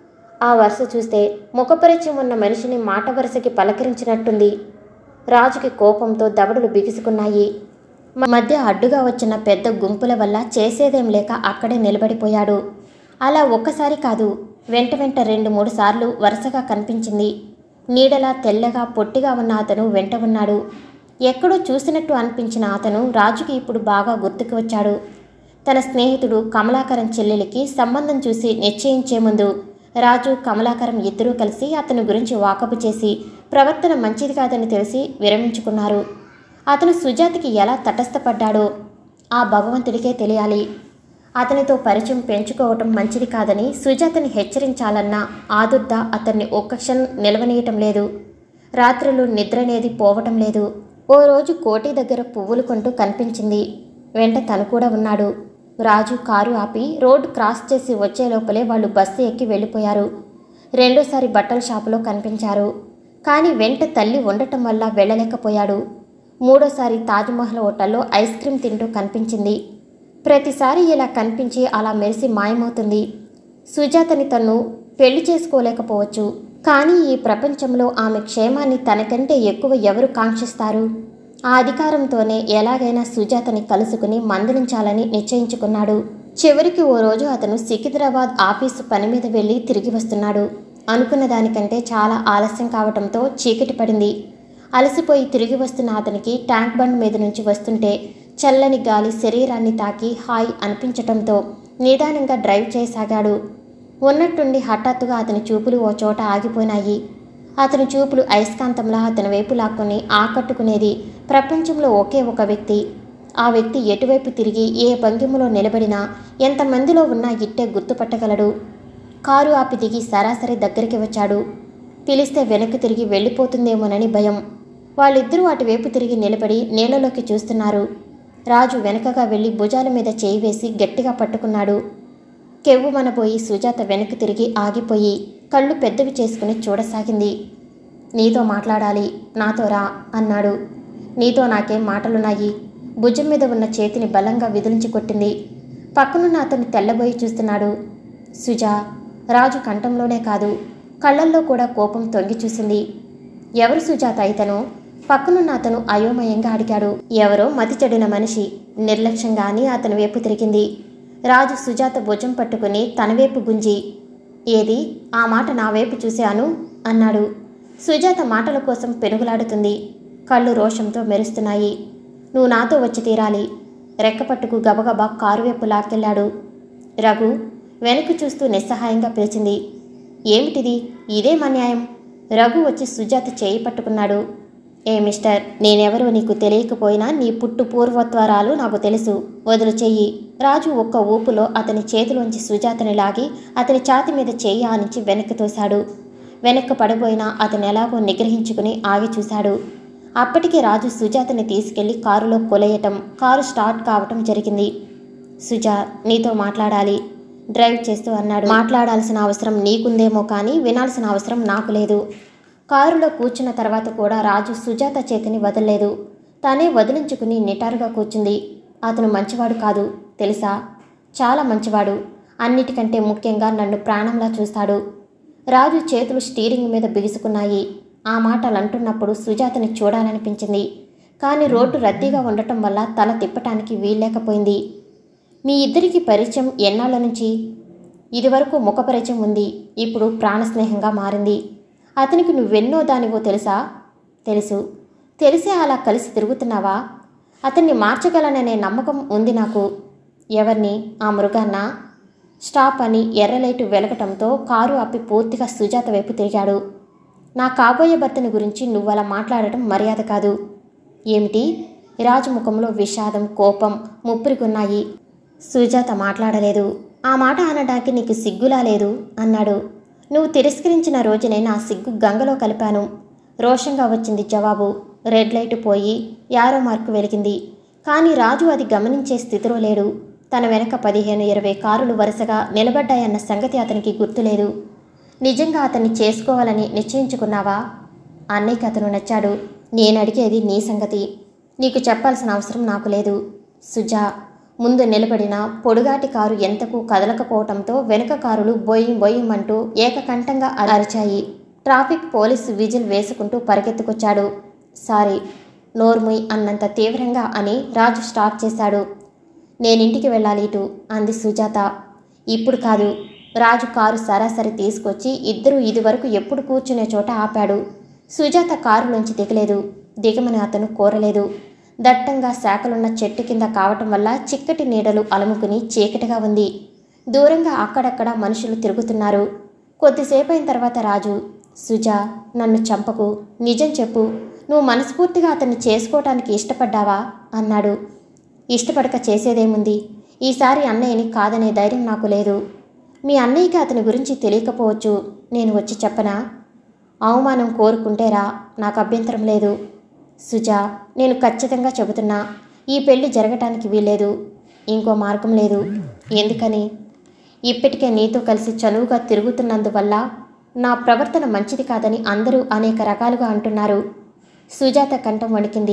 ఆ వరుస చూస్తే ముఖపరిచయం ఉన్న మనిషిని మాట వరుసకి పలకరించినట్టుంది. రాజుకి కోపంతో దవడలు బిగుసుకున్నాయి. మధ్య అడ్డుగా వచ్చిన పెద్ద గుంపుల వల్ల చేసేదేం లేక అక్కడే నిలబడిపోయాడు. అలా ఒక్కసారి కాదు, వెంట వెంట రెండు మూడు సార్లు వరుసగా కనిపించింది. నీడలా తెల్లగా పొట్టిగా ఉన్న అతను వెంట ఉన్నాడు. ఎక్కడో చూసినట్టు అనిపించిన అతను రాజుకి ఇప్పుడు బాగా గుర్తుకు వచ్చాడు. తన స్నేహితుడు కమలాకరం చెల్లెలికి సంబంధం చూసి నిశ్చయించే ముందు రాజు, కమలాకరం ఇద్దరూ కలిసి అతని గురించి వాకపు చేసి ప్రవర్తన మంచిది కాదని తెలిసి విరమించుకున్నారు. అతను సుజాతకి ఎలా తటస్థపడ్డాడో ఆ భగవంతుడికే తెలియాలి. అతనితో పరిచయం పెంచుకోవటం మంచిది కాదని సుజాతని హెచ్చరించాలన్న ఆదుర్ద అతన్ని ఒక్క క్షణం నిలవనీయటం లేదు. రాత్రులు నిద్రనేది పోవటం లేదు. ఓ రోజు కోటి దగ్గర పువ్వులు కొంటూ కనిపించింది. వెంట తను కూడా ఉన్నాడు. రాజు కారు ఆపి రోడ్డు క్రాస్ చేసి వచ్చే లోపలే వాళ్ళు బస్సు ఎక్కి వెళ్ళిపోయారు. రెండోసారి బట్టల షాపులో కనిపించారు. కానీ వెంట తల్లి ఉండటం వల్ల వెళ్ళలేకపోయాడు. మూడోసారి తాజ్మహల్ హోటల్లో ఐస్ క్రీం తింటూ కనిపించింది. ప్రతిసారి ఇలా కనిపించి అలా మెరిసి మాయమవుతుంది. సుజాతని తను పెళ్లి చేసుకోలేకపోవచ్చు, కానీ ఈ ప్రపంచంలో ఆమె క్షేమాన్ని తనకంటే ఎక్కువ ఎవరు కాంక్షిస్తారు? ఆ అధికారంతోనే ఎలాగైనా సుజాతని కలుసుకుని మందలించాలని నిశ్చయించుకున్నాడు. చివరికి ఓ రోజు అతను సికింద్రాబాద్ ఆఫీసు పని మీద వెళ్ళి తిరిగి వస్తున్నాడు. అనుకున్న దానికంటే చాలా ఆలస్యం కావటంతో చీకటి పడింది. అలసిపోయి తిరిగి వస్తున్న అతనికి ట్యాంక్ బండ్ మీద నుంచి వస్తుంటే చల్లని గాలి శరీరాన్ని తాకి హాయ్ అనిపించటంతో నిదానంగా డ్రైవ్ చేయసాగాడు. ఉన్నట్టుండి హఠాత్తుగా అతని చూపులు ఓ చోట ఆగిపోయినాయి. అతని చూపులు అయస్కాంతంలా అతని వైపు లాక్కొని ఆకట్టుకునేది ప్రపంచంలో ఒకే ఒక వ్యక్తి. ఆ వ్యక్తి ఎటువైపు తిరిగి ఏ భంగిమలో నిలబడినా ఎంతమందిలో ఉన్నా ఇట్టే గుర్తుపట్టగలడు. కారు ఆపి దిగి సరాసరి దగ్గరికి వచ్చాడు. పిలిస్తే వెనక్కి తిరిగి వెళ్ళిపోతుందేమోనని భయం. వాళ్ళిద్దరూ అటువైపు తిరిగి నిలబడి నీళ్ళలోకి చూస్తున్నారు. రాజు వెనకగా వెళ్ళి భుజాల మీద చేయి వేసి గట్టిగా పట్టుకున్నాడు. కెవ్వుమనబోయి సుజాత వెనక్కి తిరిగి ఆగిపోయి కళ్ళు పెద్దవి చేసుకుని చూడసాగింది. నీతో మాట్లాడాలి, నాతో రా అన్నాడు. నీతో నాకేం మాటలున్నాయి? భుజం మీద ఉన్న చేతిని బలంగా విదిలించి కొట్టింది. పక్కనున్న అతన్ని తెల్లబోయి చూస్తున్నాడు. సుజా. రాజు కంఠంలోనే కాదు కళ్ళల్లో కూడా కోపం తొంగి చూసింది. ఎవరు సుజాత ఇతను? పక్కనున్న అతను అయోమయంగా అడిగాడు. ఎవరో మతి చెడిన మనిషి. నిర్లక్ష్యంగాని అతని వైపు తిరిగింది. రాజు సుజాత భుజం పట్టుకుని తన వైపు గుంజి, ఏది ఆ మాట నా వైపు చూశాను అన్నాడు. సుజాత మాటల కోసం పెనుగులాడుతుంది. కళ్ళు రోషంతో మెరుస్తున్నాయి. నువ్వు నాతో వచ్చి తీరాలి. రెక్కపట్టుకు గబగబా కారు వైపు లాక్కెళ్ళాడు. రఘు వెనక్కి చూస్తూ నిస్సహాయంగా పిలిచింది. ఏమిటిది? ఇదేం అన్యాయం? రఘు వచ్చి సుజాత చేయి పట్టుకున్నాడు. ఏ మిస్టర్, నేనెవరో నీకు తెలియకపోయినా నీ పుట్టు పూర్వత్వరాలు నాకు తెలుసు. వదులు చెయ్యి. రాజు ఒక్క ఊపులో అతని చేతిలోంచి సుజాతని లాగి అతని ఛాతి మీద చెయ్యి ఆనించి వెనక్కి తోశాడు. వెనక్కి పడిపోయినా అతను ఎలాగో నిగ్రహించుకుని ఆగి చూశాడు. అప్పటికే రాజు సుజాతని తీసుకెళ్లి కారులో కొలేయటం, కారు స్టార్ట్ కావటం జరిగింది. సుజా, నీతో మాట్లాడాలి డ్రైవ్ చేస్తూ అన్నాడు. మాట్లాడాల్సిన అవసరం నీకుందేమో కానీ వినాల్సిన అవసరం నాకు లేదు. కారులో కూర్చున్న తర్వాత కూడా రాజు సుజాత చేతిని వదలలేదు. తానే వదిలించుకుని నిటారుగా కూర్చుంది. అతను మంచివాడు కాదు తెలుసా? చాలా మంచివాడు. అన్నిటికంటే ముఖ్యంగా నన్ను ప్రాణంలా చూస్తాడు. రాజు చేతులు స్టీరింగ్ మీద బిగుసుకున్నాయి. ఆ మాటలు అంటున్నప్పుడు సుజాతని చూడాలనిపించింది. కానీ రోడ్డు రద్దీగా ఉండటం వల్ల తల తిప్పటానికి వీల్లేకపోయింది. మీ ఇద్దరికి పరిచయం ఎన్నాళ్ళ నుంచి? ఇదివరకు ముఖ పరిచయం ఉంది, ఇప్పుడు ప్రాణస్నేహంగా మారింది. అతనికి నువ్వెన్నో దానివో తెలుసా? తెలుసు. తెలిసే అలా కలిసి తిరుగుతున్నావా? అతన్ని మార్చగలననే నమ్మకం ఉంది నాకు. ఎవరిని? ఆ మృగాన్నా? స్టాప్ అని ఎర్రలైటు వెలగటంతో కారు ఆపి పూర్తిగా సుజాత వైపు తిరిగాడు. నా కాబోయే భర్తని గురించి నువ్వలా మాట్లాడటం మర్యాద కాదు. ఏమిటి? రాజు ముఖంలో విషాదం, కోపం ముప్పిరికున్నాయి. సుజాత మాట్లాడలేదు. ఆ మాట అనడానికి నీకు సిగ్గులా లేదు అన్నాడు. నువ్వు తిరస్కరించిన రోజునే నా సిగ్గు గంగలో కలిపాను. రోషంగా వచ్చింది జవాబు. రెడ్ లైట్ పోయి యారో మార్కు వెలిగింది. కానీ రాజు అది గమనించే స్థితిలో లేడు. తన వెనక పదిహేను ఇరవై కారులు వరుసగా నిలబడ్డాయన్న సంగతి అతనికి గుర్తులేదు. నిజంగా అతన్ని చేసుకోవాలని నిశ్చయించుకున్నావా? అన్నయ్యకి అతను నచ్చాడు. నేను అడిగేది నీ సంగతి. నీకు చెప్పాల్సిన అవసరం నాకు లేదు. సుజా. ముందు నిలబడిన పొడుగాటి కారు ఎంతకు కదలకపోవటంతో వెనుక కారులు బొయ్యి బొయ్యమంటూ ఏకకంఠంగా అరిచాయి. ట్రాఫిక్ పోలీసు విజిల్ వేసుకుంటూ పరిగెత్తుకొచ్చాడు. సారీ, నోర్ముయ్ అన్నంత తీవ్రంగా అని రాజు స్టార్ట్ చేశాడు. నేనింటికి వెళ్ళాలి ఇటు అంది సుజాత. ఇప్పుడు కాదు. రాజు కారు సరాసరి తీసుకొచ్చి ఇద్దరూ ఇదివరకు ఎప్పుడు కూర్చునే చోట ఆపాడు. సుజాత కారులోంచి దిగలేదు. దిగమని అతను కోరలేదు. దట్టంగా శాఖలున్న చెట్టు కింద కావటం వల్ల చిక్కటి నీడలు అలుముకుని చీకటిగా ఉంది. దూరంగా అక్కడక్కడ మనుషులు తిరుగుతున్నారు. కొద్దిసేపు అయిన తర్వాత రాజు, సుజా, నన్ను చంపకు. నిజం చెప్పు. నువ్వు మనస్ఫూర్తిగా అతన్ని చేసుకోవటానికి ఇష్టపడ్డావా అన్నాడు. ఇష్టపడక చేసేదేముంది? ఈసారి అన్నయ్యని కాదనే ధైర్యం నాకు లేదు. మీ అన్నయ్యకి అతని గురించి తెలియకపోవచ్చు. నేను వచ్చి చెప్పనా? అవమానం కోరుకుంటేరా, నాకు అభ్యంతరం లేదు. సుజా, నేను ఖచ్చితంగా చెబుతున్నా, ఈ పెళ్లి జరగటానికి వీల్లేదు. ఇంకో మార్గం లేదు. ఎందుకని? ఇప్పటికే నీతో కలిసి చనువుగా తిరుగుతున్నందువల్ల నా ప్రవర్తన మంచిది కాదని అందరూ అనేక రకాలుగా అంటున్నారు. సుజాత కంఠం వణికింది.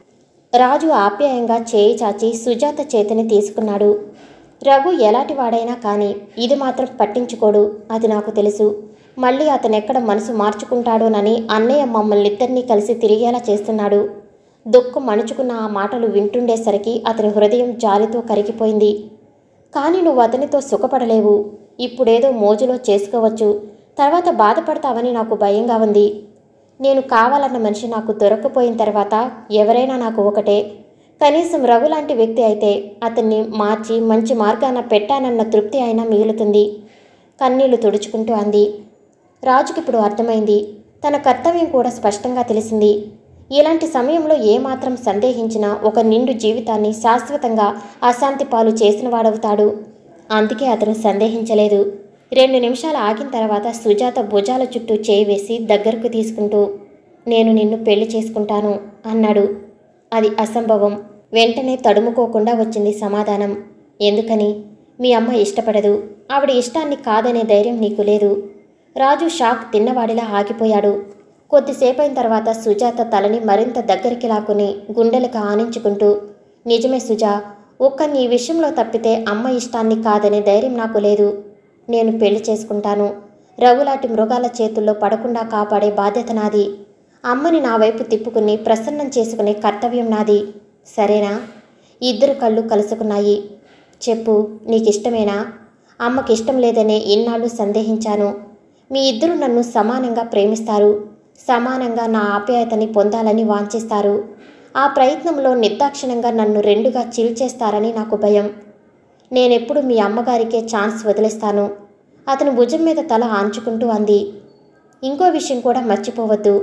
రాజు ఆప్యాయంగా చేయి చాచి సుజాత చేతిని తీసుకున్నాడు. రఘు ఎలాంటి వాడైనా కానీ ఇది మాత్రం పట్టించుకోడు, అది నాకు తెలుసు. మళ్ళీ అతనెక్కడ మనసు మార్చుకుంటాడోనని అన్నయ్య మమ్మల్ని ఇద్దరినీ కలిసి తిరిగేలా చేస్తున్నాడు. దుఃఖం మణుచుకున్న ఆ మాటలు వింటుండేసరికి అతని హృదయం జాలితో కరిగిపోయింది. కానీ నువ్వు అతనితో సుఖపడలేవు. ఇప్పుడేదో మోజులో చేసుకోవచ్చు, తర్వాత బాధపడతావని నాకు భయంగా ఉంది. నేను కావాలన్న మనిషి నాకు దొరక్కపోయిన తర్వాత ఎవరైనా నాకు ఒకటే. కనీసం రఘు లాంటి వ్యక్తి అయితే అతన్ని మార్చి మంచి మార్గాన పెట్టానన్న తృప్తి అయినా మిగులుతుంది. కన్నీళ్లు తుడుచుకుంటూ అంది. రాజుకిప్పుడు అర్థమైంది. తన కర్తవ్యం కూడా స్పష్టంగా తెలిసింది. ఇలాంటి సమయంలో ఏమాత్రం సందేహించినా ఒక నిండు జీవితాన్ని శాశ్వతంగా అశాంతి పాలు చేసిన వాడవుతాడు. అందుకే అతను సందేహించలేదు. రెండు నిమిషాలు ఆగిన తర్వాత సుజాత భుజాల చుట్టూ చేయి వేసి దగ్గరకు తీసుకుంటూ, నేను నిన్ను పెళ్లి చేసుకుంటాను అన్నాడు. అది అసంభవం. వెంటనే తడుముకోకుండా వచ్చింది సమాధానం. ఎందుకని? మీ అమ్మ ఇష్టపడదు. ఆవిడ ఇష్టాన్ని కాదనే ధైర్యం నీకు లేదు. రాజు షాక్ తిన్నవాడిలా ఆగిపోయాడు. కొద్దిసేపైన తర్వాత సుజాత తలని మరింత దగ్గరికి లాక్కుని గుండెలకు ఆనించుకుంటూ, నిజమే సుజా, ఒక్క నీ విషయంలో తప్పితే అమ్మ ఇష్టాన్ని కాదనే ధైర్యం నాకు లేదు. నేను పెళ్లి చేసుకుంటాను. రఘులాంటి మృగాల చేతుల్లో పడకుండా కాపాడే బాధ్యత నాది. అమ్మని నా వైపు తిప్పుకుని ప్రసన్నం చేసుకునే కర్తవ్యం నాది. సరేనా? ఇద్దరు కళ్ళు కలుసుకున్నాయి. చెప్పు, నీకిష్టమేనా? అమ్మకిష్టం లేదనే ఇన్నాళ్ళు సందేహించాను. మీ ఇద్దరు నన్ను సమానంగా ప్రేమిస్తారు. సమానంగా నా ఆప్యాయతని పొందాలని వాంఛిస్తారు. ఆ ప్రయత్నంలో నిర్దాక్షిణంగా నన్ను రెండుగా చీల్చేస్తారని నాకు భయం. నేనెప్పుడు మీ అమ్మగారికే ఛాన్స్ వదిలేస్తాను. అతను భుజం మీద తల ఆంచుకుంటూ అంది. ఇంకో విషయం కూడా మర్చిపోవద్దు.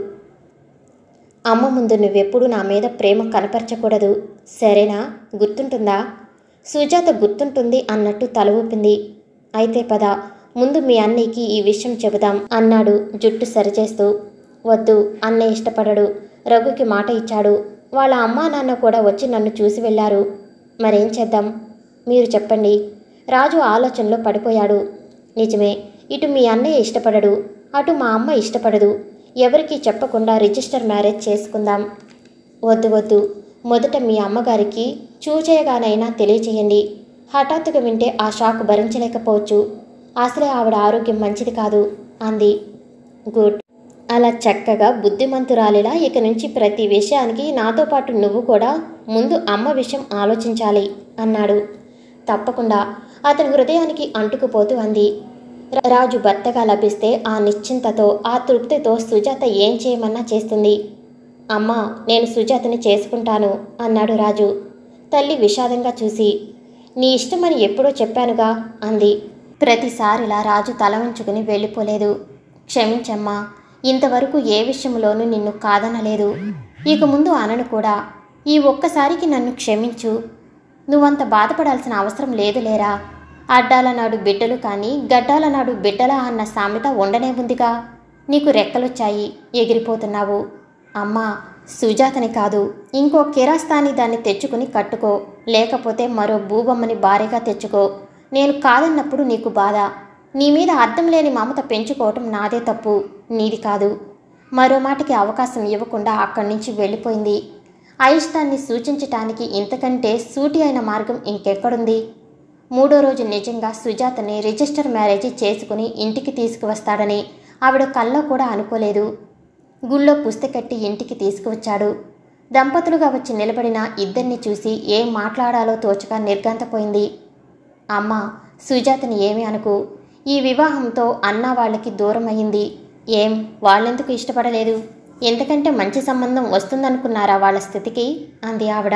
అమ్మ ముందు నువ్వెప్పుడు నా మీద ప్రేమ కనపరచకూడదు. సరేనా? గుర్తుంటుందా? సుజాత గుర్తుంటుంది అన్నట్టు తల ఊపింది. అయితే పద, ముందు మీ అన్నయ్యకి ఈ విషయం చెబుదాం అన్నాడు జుట్టు సరిచేస్తూ. వద్దు, అన్నయ్య ఇష్టపడడు. రఘుకి మాట ఇచ్చాడు. వాళ్ళ అమ్మా నాన్న కూడా వచ్చి నన్ను చూసి వెళ్ళారు. మరేం చేద్దాం? మీరు చెప్పండి. రాజు ఆలోచనలో పడిపోయాడు. నిజమే, ఇటు మీ అన్నయ్య ఇష్టపడడు, అటు మా అమ్మ ఇష్టపడదు. ఎవరికీ చెప్పకుండా రిజిస్టర్ మ్యారేజ్ చేసుకుందాం. వద్దు వద్దు, మొదట మీ అమ్మగారికి చూచేయగానైనా తెలియచేయండి. హఠాత్తుగా వింటే ఆ షాక్ భరించలేకపోవచ్చు. అసలే ఆవిడ ఆరోగ్యం మంచిది కాదు అంది. గుడ్. అలా చక్కగా బుద్ధిమంతురాలిలా ఇక నుంచి ప్రతి విషయానికి నాతో పాటు నువ్వు కూడా ముందు అమ్మ విషయం ఆలోచించాలి అన్నాడు. తప్పకుండా, అతని హృదయానికి అంటుకుపోతూ అంది. రాజు భర్తగా లభిస్తే ఆ నిశ్చింతతో, ఆ తృప్తితో సుజాత ఏం చేయమన్నా చేస్తుంది. అమ్మా, నేను సుజాతని చేసుకుంటాను అన్నాడు రాజు. తల్లి విషాదంగా చూసి, నీ ఇష్టమని ఎప్పుడో చెప్పానుగా అంది. ప్రతిసారిలా రాజు తల ఉంచుకుని వెళ్ళిపోలేదు. క్షమించమ్మా, ఇంతవరకు ఏ విషయంలోనూ నిన్ను కాదనలేదు. ఇక ముందు అనను కూడా. ఈ ఒక్కసారికి నన్ను క్షమించు. నువ్వంత బాధపడాల్సిన అవసరం లేదులేరా. అడ్డాల నాడు బిడ్డలు కానీ గడ్డాల నాడు బిడ్డలా అన్న సామెత ఉండనే ఉందిగా. నీకు రెక్కలొచ్చాయి, ఎగిరిపోతున్నావు. అమ్మా, సుజాతని కాదు, ఇంకో కిరాస్తాని దాన్ని తెచ్చుకుని కట్టుకో, లేకపోతే మరో భూబొమ్మని భారీగా తెచ్చుకో. నేను కాదన్నప్పుడు నీకు బాధ. నీ మీద అర్థం లేని మమత పెంచుకోవటం నాదే తప్పు, నీది కాదు. మరో మాటకి అవకాశం ఇవ్వకుండా అక్కడి నుంచి వెళ్ళిపోయింది. అయిష్టాన్ని సూచించటానికి ఇంతకంటే సూటి అయిన మార్గం ఇంకెక్కడుంది? మూడో రోజు నిజంగా సుజాతని రిజిస్టర్ మ్యారేజీ చేసుకుని ఇంటికి తీసుకువస్తాడని ఆవిడ కల్లో కూడా అనుకోలేదు. గుళ్ళో పుస్తకట్టి ఇంటికి తీసుకువచ్చాడు. దంపతులుగా వచ్చి నిలబడిన ఇద్దరిని చూసి ఏం మాట్లాడాలో తోచక నిర్గంతపోయింది. అమ్మ, సుజాతని ఏమీ అనుకు. ఈ వివాహంతో అన్న వాళ్ళకి దూరం అయింది. ఏం, వాళ్ళెందుకు ఇష్టపడలేదు? ఎందుకంటే మంచి సంబంధం వస్తుందనుకున్నారా వాళ్ళ స్థితికి అంది ఆవిడ.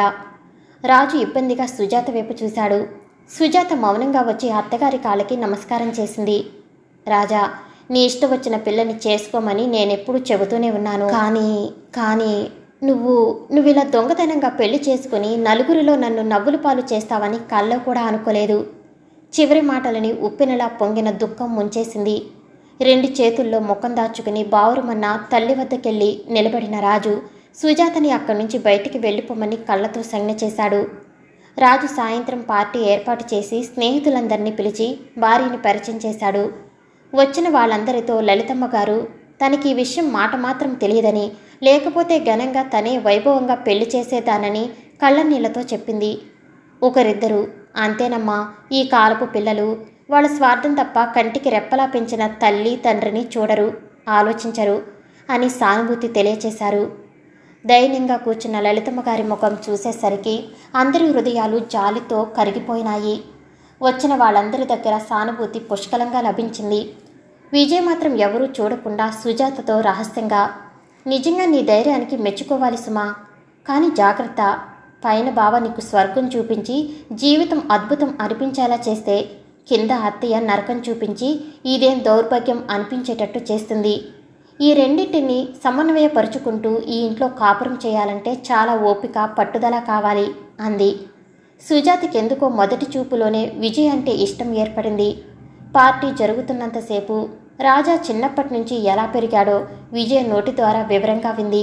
రాజు ఇబ్బందిగా సుజాత వైపు చూశాడు. సుజాత మౌనంగా వచ్చి అత్తగారి కాళ్ళకి నమస్కారం చేసింది. రాజా, నీ ఇష్టం వచ్చిన పిల్లని చేసుకోమని నేనెప్పుడు చెబుతూనే ఉన్నాను. కానీ కానీ నువ్వు నువ్వు ఇలా దొంగతనంగా పెళ్లి చేసుకుని నలుగురిలో నన్ను నవ్వులు పాలు చేస్తావని కల్లో కూడా అనుకోలేదు. చివరి మాటలని ఉప్పెనలా పొంగిన దుఃఖం ముంచేసింది. రెండు చేతుల్లో ముఖం దాచుకుని బావురుమన్న తల్లి వద్దకెళ్ళి నిలబడిన రాజు సుజాతని అక్కడి నుంచి బయటికి వెళ్ళిపోమని కళ్ళతో సంజ్ఞ చేశాడు. రాజు సాయంత్రం పార్టీ ఏర్పాటు చేసి స్నేహితులందరినీ పిలిచి భార్యని పరిచయం చేశాడు. వచ్చిన వాళ్ళందరితో లలితమ్మ గారు తనకి ఈ విషయం మాట మాత్రం తెలియదని, లేకపోతే ఘనంగా తనే వైభవంగా పెళ్లి చేసేదానని కళ్ళనీళ్లతో చెప్పింది. ఒకరిద్దరు, అంతేనమ్మా, ఈ కాలపు పిల్లలు వాళ్ళ స్వార్థం తప్ప కంటికి రెప్పలా పెంచిన తల్లి తండ్రిని చూడరు, ఆలోచించరు అని సానుభూతి తెలియచేశారు. దైన్యంగా కూర్చున్న లలితమ్మ గారి ముఖం చూసేసరికి అందరి హృదయాలు జాలితో కరిగిపోయినాయి. వచ్చిన వాళ్ళందరి దగ్గర సానుభూతి పుష్కలంగా లభించింది. విజయ్ మాత్రం ఎవరూ చూడకుండా సుజాతతో రహస్యంగా, నిజంగా నీ ధైర్యానికి మెచ్చుకోవాలి సుమా, కానీ జాగ్రత్త, పైన బావ నీకు స్వర్గం చూపించి జీవితం అద్భుతం అనిపించేలా చేస్తే కింద అత్తయ్య నరకం చూపించి ఇదేం దౌర్భాగ్యం అనిపించేటట్టు చేస్తుంది. ఈ రెండింటిని సమన్వయపరుచుకుంటూ ఈ ఇంట్లో కాపురం చేయాలంటే చాలా ఓపిక, పట్టుదల కావాలి అంది. సుజాతకి ఎందుకో మొదటి చూపులోనే విజయ్ అంటే ఇష్టం ఏర్పడింది. పార్టీ జరుగుతున్నంతసేపు రాజా చిన్నప్పటి నుంచి ఎలా పెరిగాడో విజయ్ నోటి ద్వారా వివరంగా వింది.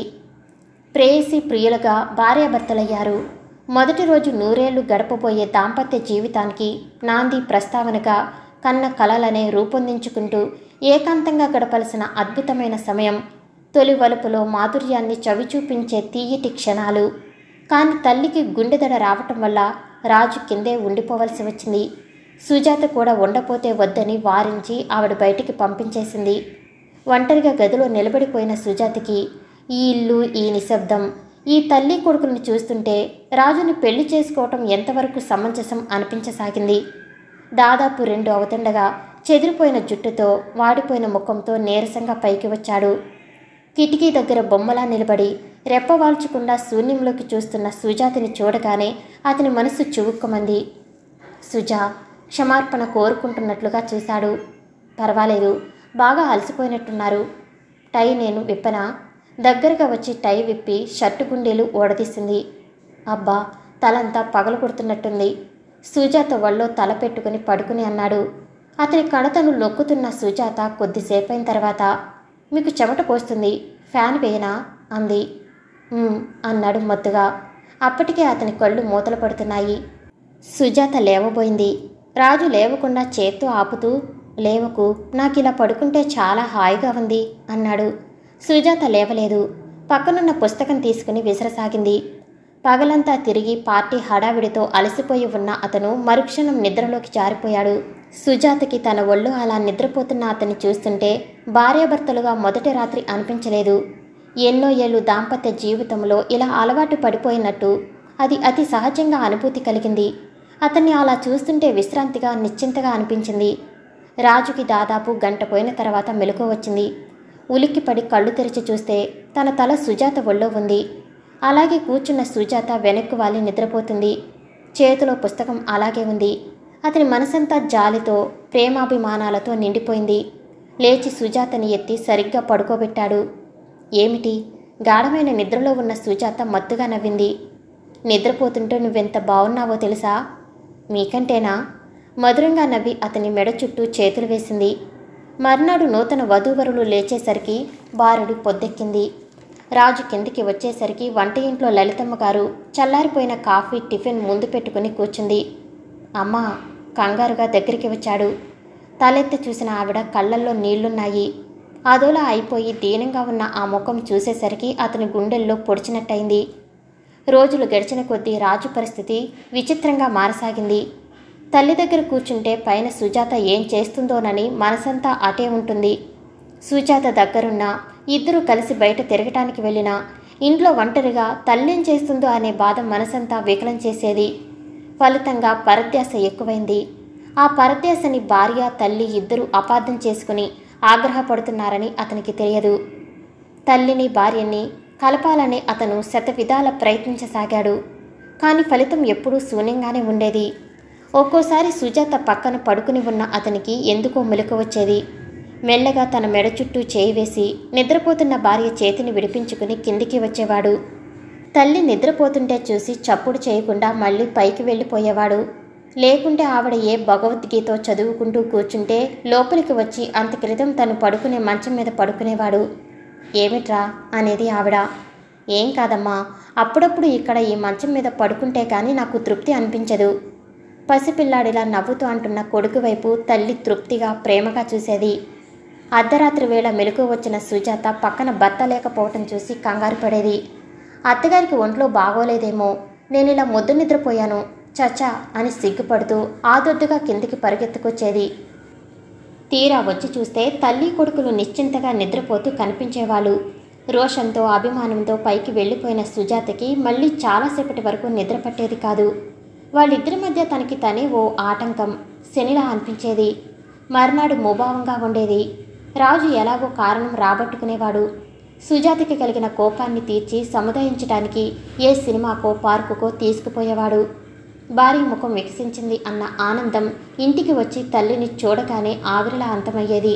ప్రేయసి ప్రియులుగా భార్యాభర్తలయ్యారు. మొదటి రోజు నూరేళ్లు గడపబోయే దాంపత్య జీవితానికి నాంది ప్రస్తావనగా కన్న కలలనే రూపొందించుకుంటూ ఏకాంతంగా గడపలసిన అద్భుతమైన సమయం. తొలి వలుపులో మాధుర్యాన్ని చవిచూపించే తీయటి క్షణాలు. కానీ తల్లికి గుండెదడ రావటం వల్ల రాజు కిందే ఉండిపోవలసి వచ్చింది. సుజాత కూడా ఉండపోతే వద్దని వారించి ఆవిడ బయటికి పంపించేసింది. ఒంటరిగా గదిలో నిలబడిపోయిన సుజాతకి ఈ ఇల్లు, ఈ నిశ్శబ్దం, ఈ తల్లి కొడుకుని చూస్తుంటే రాజుని పెళ్లి చేసుకోవటం ఎంతవరకు సమంజసం అనిపించసాగింది. దాదాపు రెండు అవుతుండగా చెదిరిపోయిన జుట్టుతో, వాడిపోయిన ముఖంతో నీరసంగా పైకి వచ్చాడు. కిటికీ దగ్గర బొమ్మలా నిలబడి రెప్పవాల్చకుండా శూన్యంలోకి చూస్తున్న సుజాతని చూడగానే అతని మనసు చువుక్కుమంది. సుజా క్షమార్పణ కోరుకుంటున్నట్లుగా చూశాడు. పర్వాలేదు, బాగా అలసిపోయినట్టున్నారు. టై నేను విప్పనా? దగ్గరగా వచ్చి టై విప్పి షర్టు గుండీలు ఓడదీసింది. అబ్బా, తలంతా పగలు కొడుతున్నట్టుంది. సుజాత ఒళ్ళో తల పెట్టుకుని పడుకుని అన్నాడు. అతని కణతను నొక్కుతున్న సుజాత కొద్దిసేపైన తర్వాత, మీకు చెమట పోస్తుంది, ఫ్యాన్ వేయనా అంది. అన్నాడు మొత్తుగా. అప్పటికే అతని కళ్ళు మూతలు పడుతున్నాయి. సుజాత లేవబోయింది. రాజు లేవకుండా చేత్తో ఆపుతూ, లేవకు, నాకు ఇలా పడుకుంటే చాలా హాయిగా ఉంది అన్నాడు. సుజాత లేవలేదు. పక్కనున్న పుస్తకం తీసుకుని విసరసాగింది. పగలంతా తిరిగి పార్టీ హడావిడితో అలసిపోయి ఉన్న అతను మరుక్షణం నిద్రలోకి జారిపోయాడు. సుజాతకి తన ఒళ్ళు అలా నిద్రపోతున్న అతన్ని చూస్తుంటే భార్యాభర్తలుగా మొదటి రాత్రి అనిపించలేదు. ఎన్నో ఏళ్ళు దాంపత్య జీవితంలో ఇలా అలవాటు పడిపోయినట్టు అది అతి సహజంగా అనుభూతి కలిగింది. అతన్ని అలా చూస్తుంటే విశ్రాంతిగా, నిశ్చింతగా అనిపించింది. రాజుకి దాదాపు గంట పోయిన తర్వాత మెలకువ వచ్చింది. ఉలిక్కిపడి కళ్ళు తెరిచి చూస్తే తన తల సుజాత ఒళ్ళో ఉంది. అలాగే కూర్చున్న సుజాత వెనక్కు వాలి నిద్రపోతుంది. చేతిలో పుస్తకం అలాగే ఉంది. అతని మనసంతా జాలితో, ప్రేమాభిమానాలతో నిండిపోయింది. లేచి సుజాతని ఎత్తి సరిగ్గా పడుకోబెట్టాడు. ఏమిటి? గాఢమైన నిద్రలో ఉన్న సుజాత మత్తుగా నవ్వింది. నిద్రపోతుంటే నువ్వెంత బాగున్నావో తెలుసా? మీకంటేనా? మధురంగా నవ్వి అతని మెడ చుట్టూ చేతులు వేసింది. మర్నాడు నూతన వధూవరులు లేచేసరికి బారుడు పొద్దెక్కింది. రాజు కిందికి వచ్చేసరికి వంట ఇంట్లో లలితమ్మ గారు చల్లారిపోయిన కాఫీ, టిఫిన్ ముందు పెట్టుకుని కూర్చుంది. అమ్మా, కంగారుగా దగ్గరికి వచ్చాడు. తలెత్తి చూసిన ఆవిడ కళ్ళల్లో నీళ్లున్నాయి. అదోలా అయిపోయి దీనంగా ఉన్న ఆ ముఖం చూసేసరికి అతని గుండెల్లో పొడిచినట్టయింది. రోజులు గడిచిన కొద్దీ రాజు పరిస్థితి విచిత్రంగా మారసాగింది. తల్లి దగ్గర కూర్చుంటే పైన సుజాత ఏం చేస్తుందోనని మనసంతా అటే ఉంటుంది. సుజాత దగ్గరున్న ఇద్దరూ కలిసి బయట తిరగటానికి వెళ్ళినా ఇంట్లో ఒంటరిగా తల్లేం చేస్తుందో అనే బాధ మనసంతా వికలం చేసేది. ఫలితంగా పరధ్యాస ఎక్కువైంది. ఆ పరధ్యాసని భార్య, తల్లి ఇద్దరూ అపార్థం చేసుకుని ఆగ్రహపడుతున్నారని అతనికి తెలియదు. తల్లిని, భార్యని కలపాలని అతను శతవిధాల ప్రయత్నించసాగాడు. కానీ ఫలితం ఎప్పుడూ శూన్యంగానే ఉండేది. ఒక్కోసారి సుజాత పక్కన పడుకుని ఉన్న అతనికి ఎందుకో మెలకువ వచ్చేది. మెల్లగా తన మెడ చుట్టూ చేయి వేసి నిద్రపోతున్న భార్య చేతిని విడిపించుకుని కిందికి వచ్చేవాడు. తల్లి నిద్రపోతుంటే చూసి చప్పుడు చేయకుండా మళ్ళీ పైకి వెళ్ళిపోయేవాడు. లేకుంటే ఆవిడ ఏ భగవద్గీతో చదువుకుంటూ కూర్చుంటే లోపలికి వచ్చి అంత క్రితం తను పడుకునే మంచం మీద పడుకునేవాడు. ఏమిట్రా అనేది ఆవిడ. ఏం కాదమ్మా, అప్పుడప్పుడు ఇక్కడ ఈ మంచం మీద పడుకుంటే కానీ నాకు తృప్తి అనిపించదు. పసిపిల్లాడిలా నవ్వుతూ అంటున్న కొడుకు వైపు తల్లి తృప్తిగా, ప్రేమగా చూసేది. అర్ధరాత్రి వేళ మెలకువ వచ్చిన సుజాత పక్కన భర్త లేకపోవటం చూసి కంగారు పడేది. అత్తగారికి ఒంట్లో బాగోలేదేమో, నేనిలా మొద్దు నిద్రపోయాను, చచా అని సిగ్గుపడుతూ ఆదొద్దుగా కిందికి పరిగెత్తుకొచ్చేది. తీరా వచ్చి చూస్తే తల్లి కొడుకులు నిశ్చింతగా నిద్రపోతూ కనిపించేవాళ్ళు. రోషంతో అభిమానంతో పైకి వెళ్ళిపోయిన సుజాతకి మళ్ళీ చాలాసేపటి వరకు నిద్ర పట్టేది కాదు. వాళ్ళిద్దరి మధ్య తనకి తనే ఓ ఆటంకం, శనిలా అనిపించేది. మర్నాడు ముభావంగా ఉండేది. రాజు ఎలాగో కారణం రాబట్టుకునేవాడు. సుజాతకి కలిగిన కోపాన్ని తీర్చి సముదాయించడానికి ఏ సినిమాకో పార్కుకో తీసుకుపోయేవాడు. భార్య ముఖం వికసించింది అన్న ఆనందం ఇంటికి వచ్చి తల్లిని చూడగానే ఆవిరిలా అంతమయ్యేది.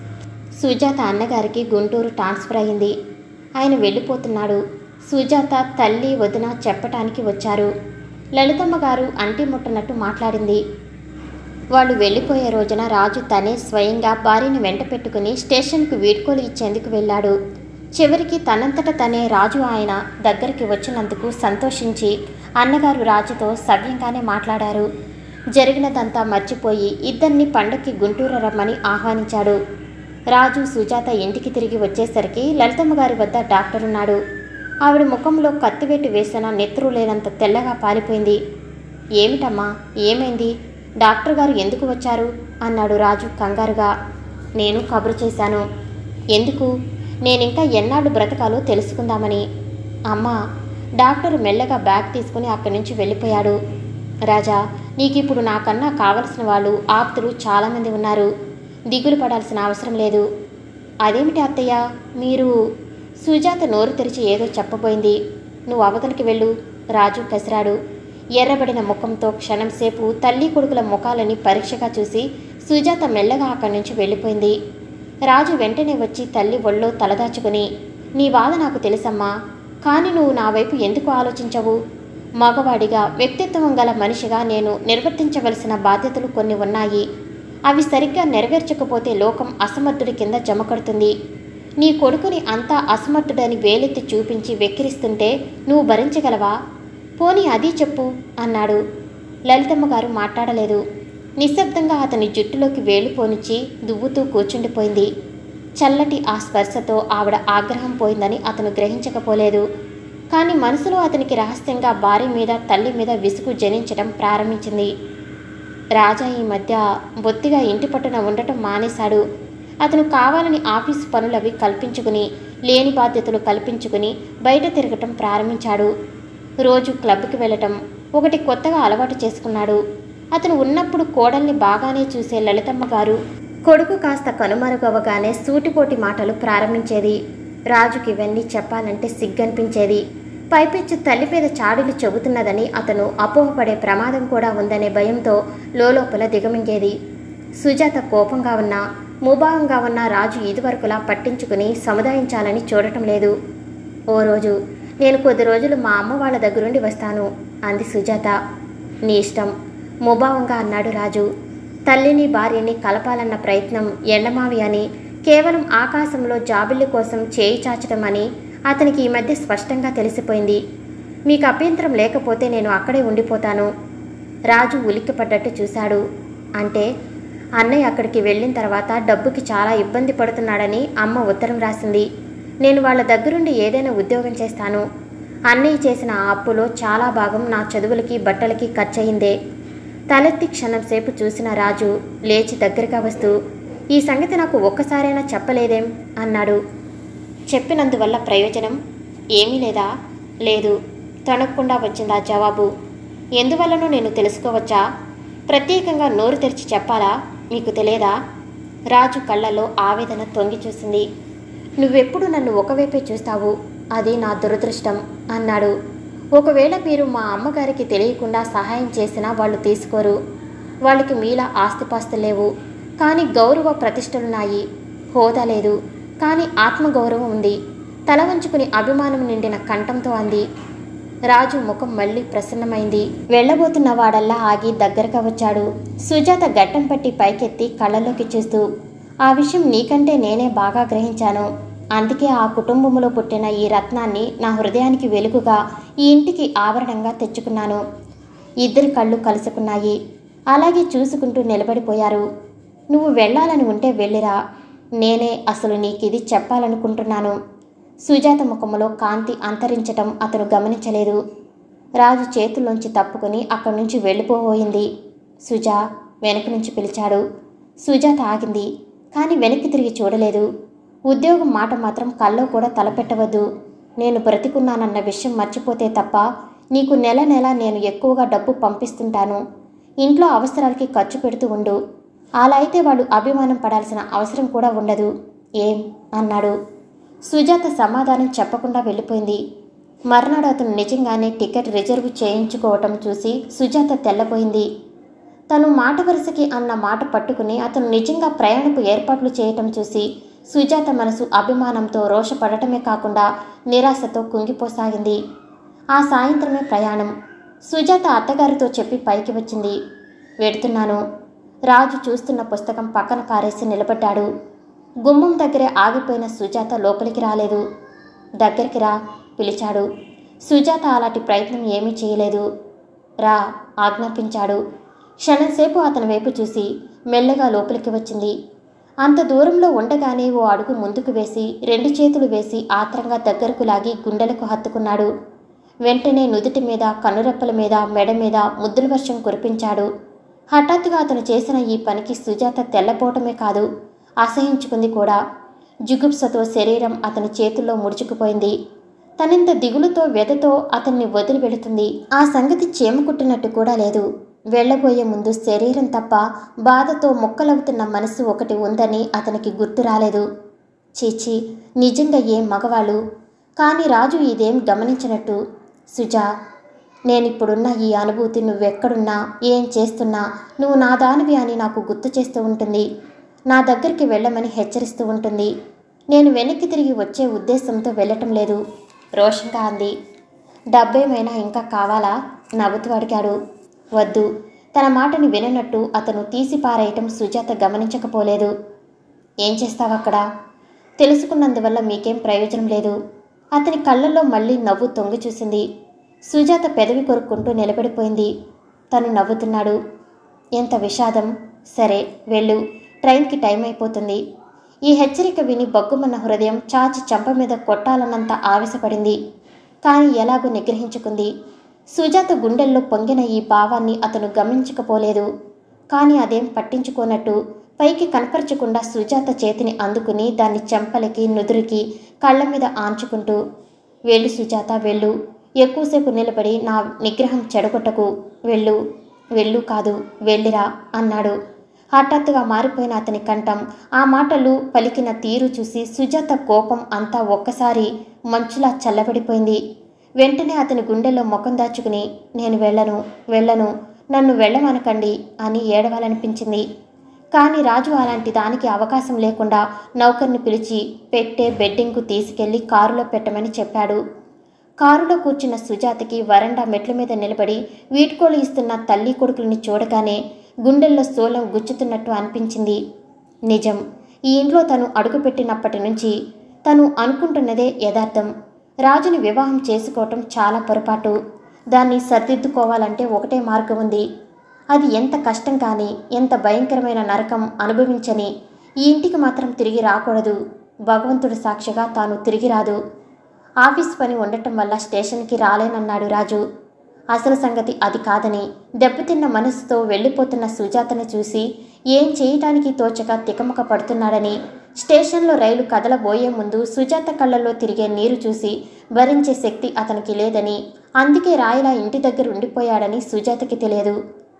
సుజాత అన్నగారికి గుంటూరు ట్రాన్స్ఫర్ అయింది. ఆయన వెళ్ళిపోతున్నాడు. సుజాత తల్లి వదిన చెప్పటానికి వచ్చారు. లలితమ్మ గారు అంటి ముట్టనట్టు మాట్లాడింది. వాళ్ళు వెళ్ళిపోయే రోజున రాజు తనే స్వయంగా భార్యను వెంట పెట్టుకుని స్టేషన్కు వీడ్కోలు ఇచ్చేందుకు వెళ్ళాడు. చివరికి తనంతట తనే రాజు ఆయన దగ్గరికి వచ్చినందుకు సంతోషించి అన్నగారు రాజుతో సవ్యంగానే మాట్లాడారు. జరిగినదంతా మర్చిపోయి ఇద్దరిని పండక్కి గుంటూరు రమ్మని ఆహ్వానించాడు. రాజు సుజాత ఇంటికి తిరిగి వచ్చేసరికి లలితమ్మ గారి వద్ద డాక్టర్ ఉన్నాడు. ఆవిడ ముఖంలో కత్తివేటు వేసిన నెత్తురు లేనంత తెల్లగా పాలిపోయింది. ఏమిటమ్మా, ఏమైంది? డాక్టర్ గారు ఎందుకు వచ్చారు అన్నాడు రాజు కంగారుగా. నేను కబురు చేశాను. ఎందుకు? నేనింకా ఎన్నాళ్ళు బ్రతకాలో తెలుసుకుందామని. అమ్మా, డాక్టర్ మెల్లగా బ్యాగ్ తీసుకుని అక్కడి నుంచి వెళ్ళిపోయాడు. రాజా, నీకిప్పుడు నాకన్నా కావలసిన వాళ్ళు ఆప్తులు చాలామంది ఉన్నారు. దిగులు పడాల్సిన అవసరం లేదు. అదేమిటి అత్తయ్య, మీరు? సుజాత నోరు తెరిచి ఏదో చెప్పబోయింది. నువ్వు అవతలికి వెళ్ళు, రాజు కసిరాడు. ఎర్రబడిన ముఖంతో క్షణంసేపు తల్లి కొడుకుల ముఖాలని పరీక్షగా చూసి సుజాత మెల్లగా అక్కడి నుంచి వెళ్ళిపోయింది. రాజు వెంటనే వచ్చి తల్లి ఒళ్ళో తలదాచుకుని, నీ బాధ నాకు తెలుసమ్మా, కానీ నువ్వు నా వైపు ఎందుకు ఆలోచించవు? మగవాడిగా వ్యక్తిత్వం గల మనిషిగా నేను నిర్వర్తించవలసిన బాధ్యతలు కొన్ని ఉన్నాయి. అవి సరిగ్గా నెరవేర్చకపోతే లోకం అసమర్థుడి కింద జమకడుతుంది. నీ కొడుకుని అంతా అసమర్థుడని వేలెత్తి చూపించి వెక్కిరిస్తుంటే నువ్వు భరించగలవా? పోనీ అది చెప్పు అన్నాడు. లలితమ్మ గారు మాట్లాడలేదు. నిశ్శబ్దంగా అతని జుట్టులోకి వేలు పోనిచ్చి దువ్వుతూ కూర్చుండిపోయింది. చల్లటి ఆ స్పర్శతో ఆవిడ ఆగ్రహం పోయిందని అతను గ్రహించకపోలేదు. కానీ మనసులో అతనికి రహస్యంగా భార్య మీద తల్లి మీద విసుగు జనించడం ప్రారంభించింది. రాజా ఈ మధ్య బొత్తిగా ఇంటి పట్టున ఉండటం మానేశాడు. అతను కావాలని ఆఫీసు పనులవి కల్పించుకుని లేని బాధ్యతలు కల్పించుకుని బయట తిరగటం ప్రారంభించాడు. రోజు క్లబ్కి వెళ్ళటం ఒకటి కొత్తగా అలవాటు చేసుకున్నాడు. అతను ఉన్నప్పుడు కోడల్ని బాగానే చూసే లలితమ్మ గారు కొడుకు కాస్త కనుమరుగవగానే సూటిపోటి మాటలు ప్రారంభించేది. రాజుకి ఇవన్నీ చెప్పాలంటే సిగ్గనిపించేది. పైపెచ్చు తల్లి మీద చాడీలు చెబుతున్నదని అతను అపోహపడే ప్రమాదం కూడా ఉందనే భయంతో లోలోపల దిగమింగేది. సుజాత కోపంగా ఉన్నా ముభావంగా ఉన్న రాజు ఇదివరకులా పట్టించుకుని సముదాయించాలని చూడటం లేదు. ఓ రోజు, నేను కొద్ది రోజులు మా అమ్మ వాళ్ళ దగ్గరుండి వస్తాను అంది సుజాత. నీ ఇష్టం, ముభావంగా అన్నాడు రాజు. తల్లిని భార్యని కలపాలన్న ప్రయత్నం ఎండమావి అని, కేవలం ఆకాశంలో జాబిల్లి కోసం చేయి చాచడం అని అతనికి ఈ మధ్య స్పష్టంగా తెలిసిపోయింది. మీకు అభ్యంతరం లేకపోతే నేను అక్కడే ఉండిపోతాను. రాజు ఉలిక్కిపడ్డట్టు చూశాడు. అంటే అన్నయ్య అక్కడికి వెళ్ళిన తర్వాత డబ్బుకి చాలా ఇబ్బంది పడుతున్నాడని అమ్మ ఉత్తరం రాసింది. నేను వాళ్ళ దగ్గరుండి ఏదైనా ఉద్యోగం చేస్తాను. అన్నయ్య చేసిన ఆ అప్పులో చాలా భాగం నా చదువులకి బట్టలకి ఖర్చయిందే. తలెత్తి క్షణంసేపు చూసిన రాజు లేచి దగ్గరగా వస్తూ, ఈ సంగతి నాకు ఒక్కసారైనా చెప్పలేదేం అన్నాడు. చెప్పినందువల్ల ప్రయోజనం ఏమీ లేదా? లేదు. తొణక్కుండా వచ్చిందా జవాబు. ఎందువల్లనో నేను తెలుసుకోవచ్చా? ప్రత్యేకంగా నోరు తెరిచి చెప్పాలా? మీకు తెలియదా? రాజు కళ్ళలో ఆవేదన తొంగి చూసింది. నువ్వెప్పుడు నన్ను ఒకవైపే చూస్తావు, అది నా దురదృష్టం అన్నాడు. ఒకవేళ మీరు మా అమ్మగారికి తెలియకుండా సహాయం చేసినా వాళ్ళు తీసుకోరు. వాళ్ళకి మీలా ఆస్తిపాస్తులు లేవు, కానీ గౌరవ ప్రతిష్టలున్నాయి. హోదా లేదు, కానీ ఆత్మగౌరవం ఉంది. తల వంచుకుని అభిమానం నిండిన కంఠంతో అంది. రాజు ముఖం మళ్ళీ ప్రసన్నమైంది. వెళ్ళబోతున్న వాడల్లా ఆగి దగ్గరగా వచ్చాడు. సుజాత గడ్డం పట్టి పైకెత్తి కళ్ళలోకి చూస్తూ, ఆ విషయం నీకంటే నేనే బాగా గ్రహించాను. అందుకే ఆ కుటుంబంలో పుట్టిన ఈ రత్నాన్ని నా హృదయానికి వెలుగుగా, ఈ ఇంటికి ఆభరణంగా తెచ్చుకున్నాను. ఇద్దరి కళ్ళు కలుసుకున్నాయి. అలాగే చూసుకుంటూ నిలబడిపోయారు. నువ్వు వెళ్ళాలని ఉంటే వెళ్ళిరా. నేనే అసలు నీకిది చెప్పాలనుకుంటున్నాను. సుజాత ముఖంలో కాంతి అంతరించటం అతను గమనించలేదు. రాజు చేతుల్లోంచి తప్పుకొని అక్కడి నుంచి వెళ్ళిపోబోయింది. సుజా వెనక నుంచి పిలిచాడు. సుజాత ఆగింది, కానీ వెనక్కి తిరిగి చూడలేదు. ఉద్యోగం మాట మాత్రం కల్లో కూడా తలపెట్టవద్దు. నేను బ్రతికున్నానన్న విషయం మర్చిపోతే తప్ప నీకు నెల నెల నేను ఎక్కువగా డబ్బు పంపిస్తుంటాను. ఇంట్లో అవసరాలకి ఖర్చు పెడుతూ ఉండు. అలా అయితే వాళ్ళు అభిమానం పడాల్సిన అవసరం కూడా ఉండదు. ఏం అన్నాడు. సుజాత సమాధానం చెప్పకుండా వెళ్ళిపోయింది. మర్నాడు అతను నిజంగానే టికెట్ రిజర్వ్ చేయించుకోవటం చూసి సుజాత తెల్లబోయింది. తను మాట వరుసకి అన్న మాట పట్టుకుని అతను నిజంగా ప్రయాణపు ఏర్పాట్లు చేయటం చూసి సుజాత మనసు అభిమానంతో రోషపడటమే కాకుండా నిరాశతో కుంగిపోసాగింది. ఆ సాయంత్రమే ప్రయాణం. సుజాత అత్తగారితో చెప్పి పైకి వచ్చింది. వెడుతున్నాను. రాజు చూస్తున్న పుస్తకం పక్కన పారేసి నిలబడ్డాడు. గుమ్మం దగ్గరే ఆగిపోయిన సుజాత లోపలికి రాలేదు. దగ్గరికి రా పిలిచాడు. సుజాత అలాంటి ప్రయత్నం ఏమీ చేయలేదు. రా ఆజ్ఞాపించాడు. క్షణంసేపు అతని వైపు చూసి మెల్లగా లోపలికి వచ్చింది. అంత దూరంలో ఉండగానే ఓ అడుగు ముందుకు వేసి రెండు చేతులు వేసి ఆత్రంగా దగ్గరకు లాగి గుండెలకు హత్తుకున్నాడు. వెంటనే నుదుటి మీద, కనురెప్పల మీద, మెడ మీద ముద్దుల వర్షం కురిపించాడు. హఠాత్తుగా అతను చేసిన ఈ పనికి సుజాత తెల్లపోవటమే కాదు, అసహించుకుంది కూడా. జుగుప్సతో శరీరం అతని చేతుల్లో ముడుచుకుపోయింది. తనింత దిగులుతో వ్యధతో అతన్ని వదిలి వెళుతుంది. ఆ సంగతి చేమకుట్టినట్టు కూడా లేదు. వెళ్లబోయే ముందు శరీరం తప్ప బాధతో మొక్కలవుతున్న మనసు ఒకటి ఉందని అతనికి గుర్తు రాలేదు. చీచి, నిజంగా ఏం మగవాళ్ళు. కానీ రాజు ఇదేం గమనించినట్టు. సుజా, నేనిప్పుడున్న ఈ అనుభూతి నువ్వెక్కడున్నా ఏం చేస్తున్నా నువ్వు నా దానివి అని నాకు గుర్తు చేస్తూ ఉంటుంది. నా దగ్గరికి వెళ్ళమని హెచ్చరిస్తూ ఉంటుంది. నేను వెనక్కి తిరిగి వచ్చే ఉద్దేశంతో వెళ్ళటం లేదు రోషంగా అంది. డబ్బేమైనా ఇంకా కావాలా నవ్వుతూ అడిగాడు. వద్దు. తన మాటని విననట్టు అతను తీసి పారేయటం సుజాత గమనించకపోలేదు. ఏం చేస్తావక్కడ? తెలుసుకున్నందువల్ల మీకేం ప్రయోజనం లేదు. అతని కళ్ళల్లో మళ్ళీ నవ్వు తొంగి చూసింది. సుజాత పెదవి కొరుక్కుంటూ నిలబడిపోయింది. తను నవ్వుతున్నాడు. ఎంత విషాదం. సరే వెళ్ళు, ట్రైన్కి టైం అయిపోతుంది. ఈ హెచ్చరిక విని బగ్గుమన్న హృదయం చాచి చెంప మీద కొట్టాలన్నంత ఆవేశపడింది. కానీ ఎలాగో నిగ్రహించుకుంది. సుజాత గుండెల్లో పొంగిన ఈ భావాన్ని అతను గమనించకపోలేదు. కానీ అదేం పట్టించుకోనట్టు పైకి కనపరచకుండా సుజాత చేతిని అందుకుని దాన్ని చెంపలకి, నుదురికి, కళ్ళ మీద ఆంచుకుంటూ, వెళ్ళు సుజాత వెళ్ళు. ఎక్కువసేపు నిలబడి నా నిగ్రహం చెడగొట్టకు. వెళ్ళు. వెళ్ళు కాదు వెళ్ళిరా అన్నాడు. హఠాత్తుగా మారిపోయిన అతని కంఠం, ఆ మాటలు పలికిన తీరు చూసి సుజాత కోపం అంతా ఒక్కసారి మంచులా చల్లబడిపోయింది. వెంటనే అతని గుండెల్లో ముఖం దాచుకుని, నేను వెళ్ళను వెళ్ళను నన్ను వెళ్ళమనకండి అని ఏడవాలనిపించింది. కానీ రాజు అలాంటి దానికి అవకాశం లేకుండా నౌకర్ని పిలిచి పెట్టే బెడ్డింగ్కు తీసుకెళ్లి కారులో పెట్టమని చెప్పాడు. కారులో కూర్చున్న సుజాతకి వరండా మెట్ల మీద నిలబడి వీడ్కోలు ఇస్తున్న తల్లి కొడుకుల్ని చూడగానే గుండెల్లో సోలం గుచ్చుతున్నట్టు అనిపించింది. నిజం, ఈ ఇంట్లో తను అడుగుపెట్టినప్పటి నుంచి తను అనుకుంటున్నదే యథార్థం. రాజుని వివాహం చేసుకోవటం చాలా పొరపాటు. దాన్ని సరిదిద్దుకోవాలంటే ఒకటే మార్గం ఉంది. అది ఎంత కష్టం కానీ, ఎంత భయంకరమైన నరకం అనుభవించని ఈ ఇంటికి మాత్రం తిరిగి రాకూడదు. భగవంతుడి సాక్షిగా తాను తిరిగి రాదు. ఆఫీస్ పని ఉండటం వల్ల స్టేషన్కి రాలేనన్నాడు రాజు. అసలు సంగతి అది కాదని దెబ్బతిన్న మనసుతో వెళ్ళిపోతున్న సుజాతని చూసి ఏం చేయటానికి తోచక తికమక పడుతున్నాడని, స్టేషన్లో రైలు కదలబోయే ముందు సుజాత కళ్ళల్లో తిరిగే నీరు చూసి భరించే శక్తి అతనికి లేదని, అందుకే రాయిలా ఇంటి దగ్గర ఉండిపోయాడని సుజాతకి తెలియదు.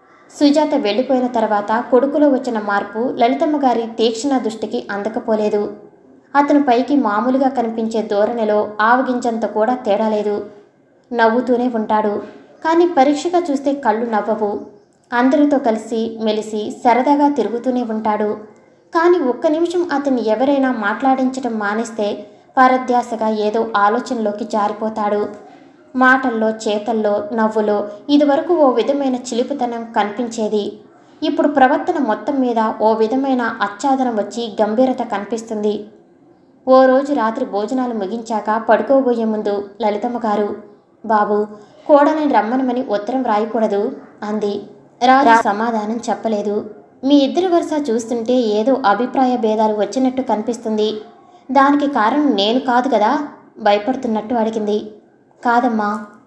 సుజాత వెళ్ళిపోయిన తర్వాత కొడుకులో వచ్చిన మార్పు లలితమ్మ గారి తీక్షణ దృష్టికి అందకపోలేదు. అతను పైకి మామూలుగా కనిపించే ధోరణిలో ఆవగింజంత కూడా తేడా లేదు. నవ్వుతూనే ఉంటాడు, కానీ పరీక్షగా చూస్తే కళ్ళు నవ్వవు. అందరితో కలిసి మెలిసి సరదాగా తిరుగుతూనే ఉంటాడు. కానీ ఒక్క నిమిషం అతన్ని ఎవరైనా మాట్లాడించడం మానేస్తే పరధ్యాసగా ఏదో ఆలోచనలోకి జారిపోతాడు. మాటల్లో, చేతల్లో, నవ్వులో ఇదివరకు ఓ విధమైన చిలిపితనం కనిపించేది. ఇప్పుడు ప్రవర్తన మొత్తం మీద ఓ విధమైన ఆచ్ఛాదనం వచ్చి గంభీరత కనిపిస్తుంది. ఓ రోజు రాత్రి భోజనాలు ముగించాక పడుకోబోయే ముందు లలితమ్మ గారు, బాబు కోడని రమ్మనమని ఉత్తరం రాయకూడదు అంది. రాజు సమాధానం చెప్పలేదు. మీ ఇద్దరి వరుస చూస్తుంటే ఏదో అభిప్రాయ భేదాలు వచ్చినట్టు కనిపిస్తుంది. దానికి కారణం నేను కాదు కదా భయపడుతున్నట్టు అడిగింది. కాదమ్మా.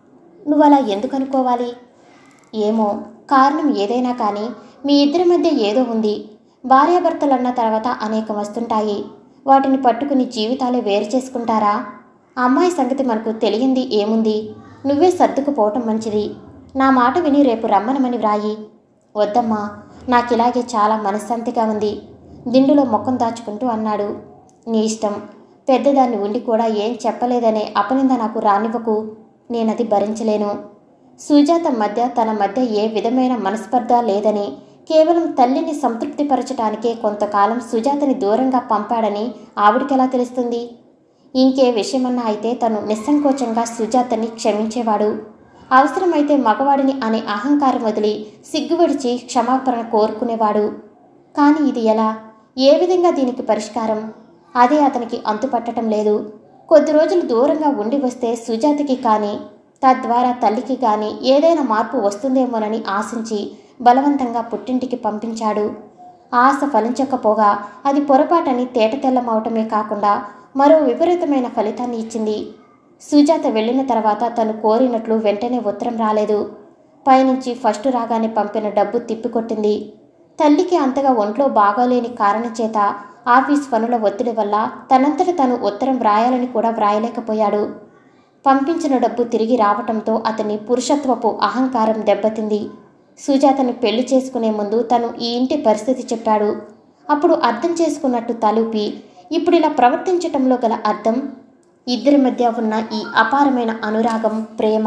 నువ్వు అలా ఎందుకు అనుకోవాలి? ఏమో, కారణం ఏదైనా కానీ మీ ఇద్దరి మధ్య ఏదో ఉంది. భార్యాభర్తలన్న తర్వాత అనేకం వస్తుంటాయి. వాటిని పట్టుకుని జీవితాలే వేరు చేసుకుంటారా? అమ్మాయి సంగతి మనకు తెలియంది ఏముంది? నువ్వే సర్దుకుపోవటం మంచిది. నా మాట విని రేపు రమ్మనమని వ్రాయి. వద్దమ్మా, నాకిలాగే చాలా మనశ్శాంతిగా ఉంది, దిండులో ముఖం దాచుకుంటూ అన్నాడు. నీ ఇష్టం. పెద్దదాన్ని ఉండి కూడా ఏం చెప్పలేదనే అపనింద నాకు రానివ్వకు. నేనది భరించలేను. సుజాత మధ్య తన మధ్య ఏ విధమైన మనస్పర్ధ లేదని, కేవలం తల్లిని సంతృప్తిపరచటానికే కొంతకాలం సుజాతని దూరంగా పంపాడని ఆవిడికెలా తెలుస్తుంది? ఇంకే విషయమన్నా అయితే తను నిస్సంకోచంగా సుజాతని క్షమించేవాడు. అవసరమైతే మగవాడిని అనే అహంకారం వదిలి సిగ్గువిడిచి క్షమాపణ కోరుకునేవాడు. కానీ ఇది ఎలా? ఏ విధంగా దీనికి పరిష్కారం? అదే అతనికి అంతుపట్టడం లేదు. కొద్ది రోజులు దూరంగా ఉండి వస్తే సుజాతకి కానీ తద్వారా తల్లికి కానీ ఏదైనా మార్పు వస్తుందేమోనని ఆశించి బలవంతంగా పుట్టింటికి పంపించాడు. ఆశ ఫలించకపోగా అది పొరపాటని తేటతెల్లమవటమే కాకుండా మరో విపరీతమైన ఫలితాన్ని ఇచ్చింది. సుజాత వెళ్ళిన తర్వాత తను కోరినట్లు వెంటనే ఉత్తరం రాలేదు. పైనుంచి ఫస్ట్ రాగానే పంపిన డబ్బు తిప్పికొట్టింది. తల్లికి అంతగా ఒంట్లో బాగోలేని కారణం చేత ఆఫీస్ పనుల ఒత్తిడి వల్ల తనంతట తను ఉత్తరం వ్రాయాలని కూడా వ్రాయలేకపోయాడు. పంపించిన డబ్బు తిరిగి రావటంతో అతని పురుషత్వపు అహంకారం దెబ్బతింది. సుజాతని పెళ్లి చేసుకునే ముందు తను ఈ ఇంటి పరిస్థితి చెప్పాడు. అప్పుడు అర్థం చేసుకున్నట్టు తలూపి ఇప్పుడు ఇలా ప్రవర్తించటంలో గల అర్థం, ఇద్దరి మధ్య ఉన్న ఈ అపారమైన అనురాగం, ప్రేమ